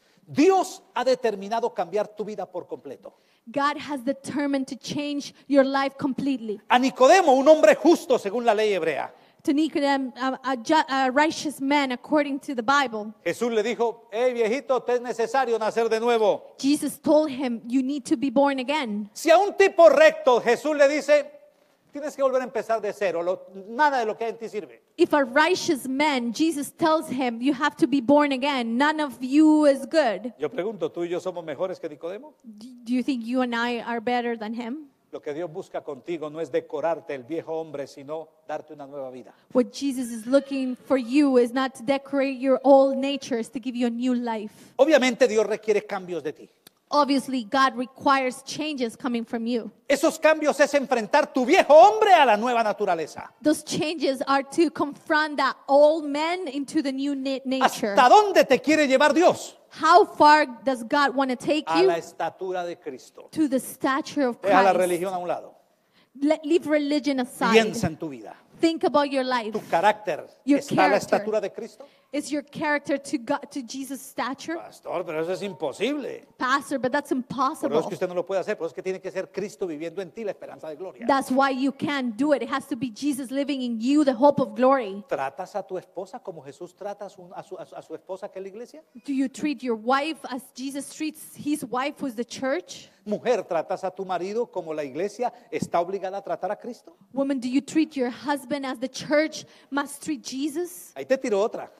Dios ha determinado cambiar tu vida por completo. God has determined to change your life completely. A Nicodemo, un hombre justo según la ley hebrea, To Nicodemus, a, a, ju- a righteous man according to the Bible, Jesús le dijo, hey viejito, te es necesario nacer de nuevo. Jesus told him, you need to be born again. Si a un tipo recto Jesús le dice, tienes que volver a empezar de cero, lo- nada de lo que hay en ti sirve. If a righteous man, Jesus tells him, you have to be born again, none of you is good. Yo pregunto, ¿tú y yo somos mejores que Nicodemo? Do do you think you and I are better than him? Lo que Dios busca contigo no es decorarte el viejo hombre, sino darte una nueva vida. What Jesus is looking for you is not to decorate your old nature, it's to give you a new life. Obviamente Dios requiere cambios de ti. Obviously, God requires changes coming from you. Esos cambios es enfrentar tu viejo hombre a la nueva naturaleza. Those changes are to confront that old man into the new na- nature. ¿Hasta dónde te quiere llevar Dios? How far does God want to take A you? la estatura de Cristo. To the stature of Deja la Christ. religión a un lado. Let, leave religion aside. Piensa en tu vida. Think about your life. ¿Tu carácter Your está a la character. estatura de Cristo? Is your character to God, to Jesus' stature? Pastor, pero eso es imposible. Pastor, but that's Por eso es impossible. que usted no lo puede hacer, por eso es que tiene que ser Cristo viviendo en ti la esperanza de gloria. That's why you can't do it. It has to be Jesus living in you, the hope of glory. ¿Tratas a tu esposa como Jesús trata a su, a su, a su- a su esposa que es la iglesia? Do you treat your wife as Jesus treats his wife, who's the church? Mujer, ¿tratas a tu marido como la iglesia está obligada a tratar a Cristo? Woman, do you treat your husband as the church must treat Jesus? Ahí te tiro otra.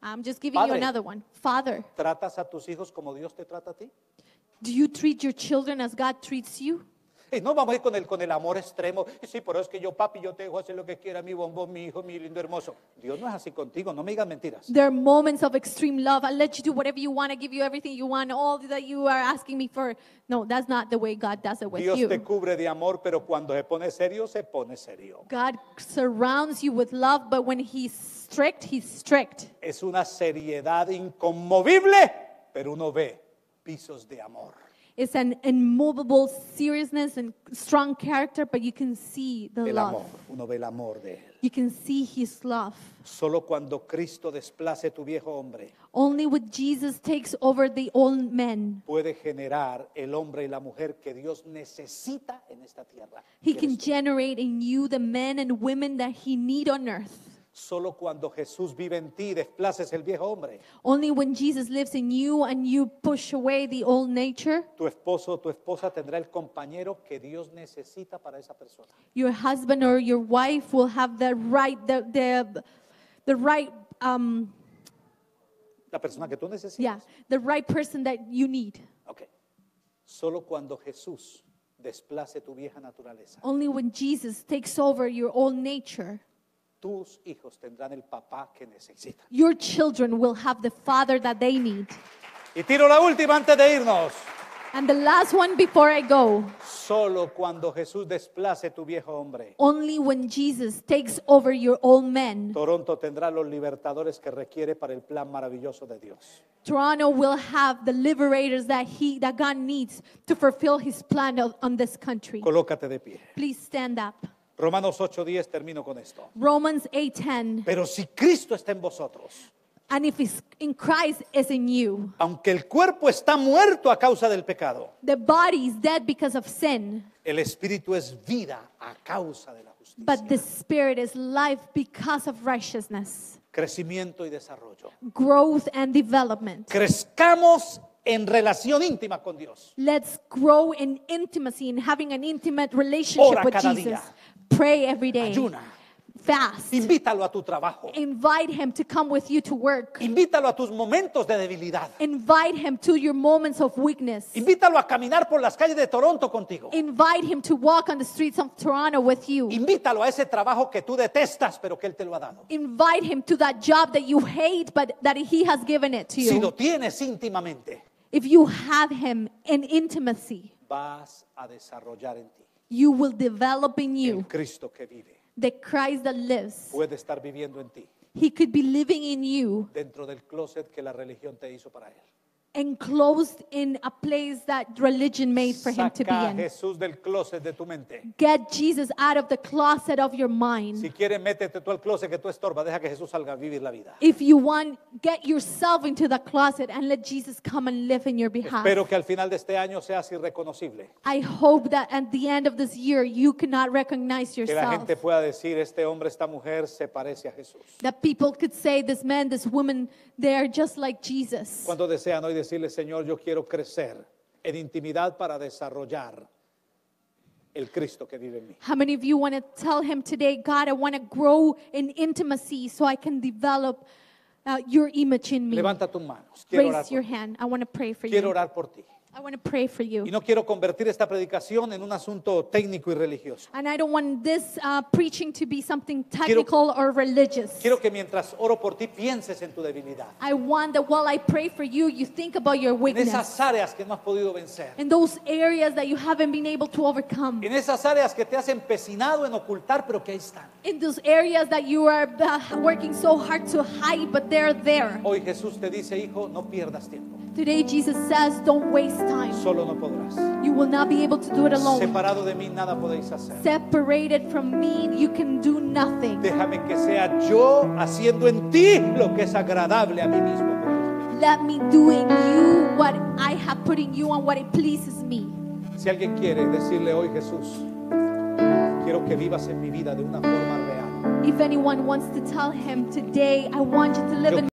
I'm just giving you Padre. another one. Father, ¿Tratas a tus hijos como Dios te trata a ti? do you treat your children as God treats you? Y no vamos a ir con el, con el amor extremo. Y sí, pero es que yo, papi, yo te dejo hacer lo que quiera, mi bombón, mi hijo, mi lindo hermoso. Dios no es así contigo, no me digas mentiras. There are moments of extreme love. I'll let you do whatever you want. I give you everything you want, all that you are asking me for. No, that's not the way God does it with Dios you. te cubre de amor, pero cuando se pone serio, se pone serio. God surrounds you with love, but when He's strict, He's strict. Es una seriedad inconmovible, pero uno ve pisos de amor. It's an immovable seriousness and strong character, but you can see the El love. amor, uno ve el amor de Él. You can see His love. Solo cuando Cristo desplace tu viejo hombre, Only when Jesus takes over the old men, puede generar el hombre y la mujer que Dios necesita en esta tierra. He ¿Quieres can tú? generate in you the men and women that He need on earth. Solo cuando Jesús vive en ti, desplaces el viejo hombre. Only when Jesus lives in you and you push away the old nature, Tu esposo o tu esposa tendrá el compañero que Dios necesita para esa persona. your husband or your wife will have the right, the the, the right, um, La persona que tú necesitas. yeah, the right person that you need. Ok. Solo cuando Jesús desplace tu vieja naturaleza, Only when Jesus takes over your old nature, tus hijos tendrán el papá que necesitan. your children will have the father that they need. Y tiro la última antes de irnos. And the last one before I go, Solo cuando Jesús desplace tu viejo hombre, only when Jesus takes over your old men, Toronto tendrá los libertadores que requiere para el plan maravilloso de Dios. Toronto will have the liberators that he that God needs to fulfill His plan of, on this country. Colócate de pie. Please stand up. Romanos ocho diez, termino con esto. Romans eight ten. Pero si Cristo está en vosotros, And if it's in Christ is in you, aunque el cuerpo está muerto a causa del pecado, the body is dead because of sin, el espíritu es vida a causa de la justicia. but the spirit is life because of righteousness, Crecimiento y desarrollo. growth and development. Crezcamos en relación íntima con Dios. Let's grow in intimacy and having an intimate relationship Ora with cada Jesus. día. Pray every day. Ayuna. Fast. Invítalo a tu trabajo. Invite Him to come with you to work. Invítalo a tus momentos de debilidad. Invite Him to your moments of weakness. Invítalo a caminar por las calles de Toronto contigo. Invite Him to walk on the streets of Toronto with you. Invítalo a ese trabajo que tú detestas, pero que Él te lo ha dado. Invite Him to that job that you hate, but that He has given it to Si lo you. tienes íntimamente, If you have Him in intimacy, vas a desarrollar en ti you will develop in el you Cristo que vive. the Christ that lives. Puede estar viviendo en ti He could be living in you, dentro del closet que la religión te hizo para Él. enclosed in a place that religion made for Him to be Saca a in. Jesús del closet de tu mente. Get Jesus out of the closet of your Si mind. quieres, métete tú al closet que tú estorbas. Deja que Jesús salga a vivir la vida. If you want, get yourself into the closet and let Jesus come and live in your behalf. Espero que al final de este año seas irreconocible. I hope that at the end of this year, you cannot recognize Que la yourself. gente pueda decir, este hombre, esta mujer se parece a Jesús. That people could say, this man, this woman, they are just like Jesus. ¿Cuántos desean hoy decirle, Señor, yo quiero crecer en intimidad para desarrollar el Cristo que vive en mí? How many of you want to tell Him today, God, I want to grow in intimacy so I can develop uh, your image in me? Levanta tus manos. Quiero orar Raise your por ti. hand. I want to pray for Quiero you. orar por ti. I want to pray for Y you. no quiero convertir esta predicación en un asunto técnico y religioso. And I don't want this uh, preaching to be something technical or religious. Quiero que mientras oro por ti pienses en tu debilidad. I want that while I pray for you, you think about your En weakness. esas áreas que no has podido vencer. In those areas that you haven't been able to overcome. En esas áreas que te has empecinado en ocultar, pero que ahí están. In those areas that you are uh, working so hard to hide, but they're there. Hoy Jesús te dice, hijo, no pierdas tiempo. Today Jesus says, don't waste time. Solo no podrás. You will not be able to do it alone. Separado de mí nada podéis hacer. Separated from me, you can do nothing. Déjame que sea yo haciendo en ti lo que es agradable a mí mismo. Let me do in you what I have put in you and what it pleases me. Si alguien quiere decirle hoy, Jesús, quiero que vivas en mi vida de una forma real. If anyone wants to tell Him today, I want you to live Yo in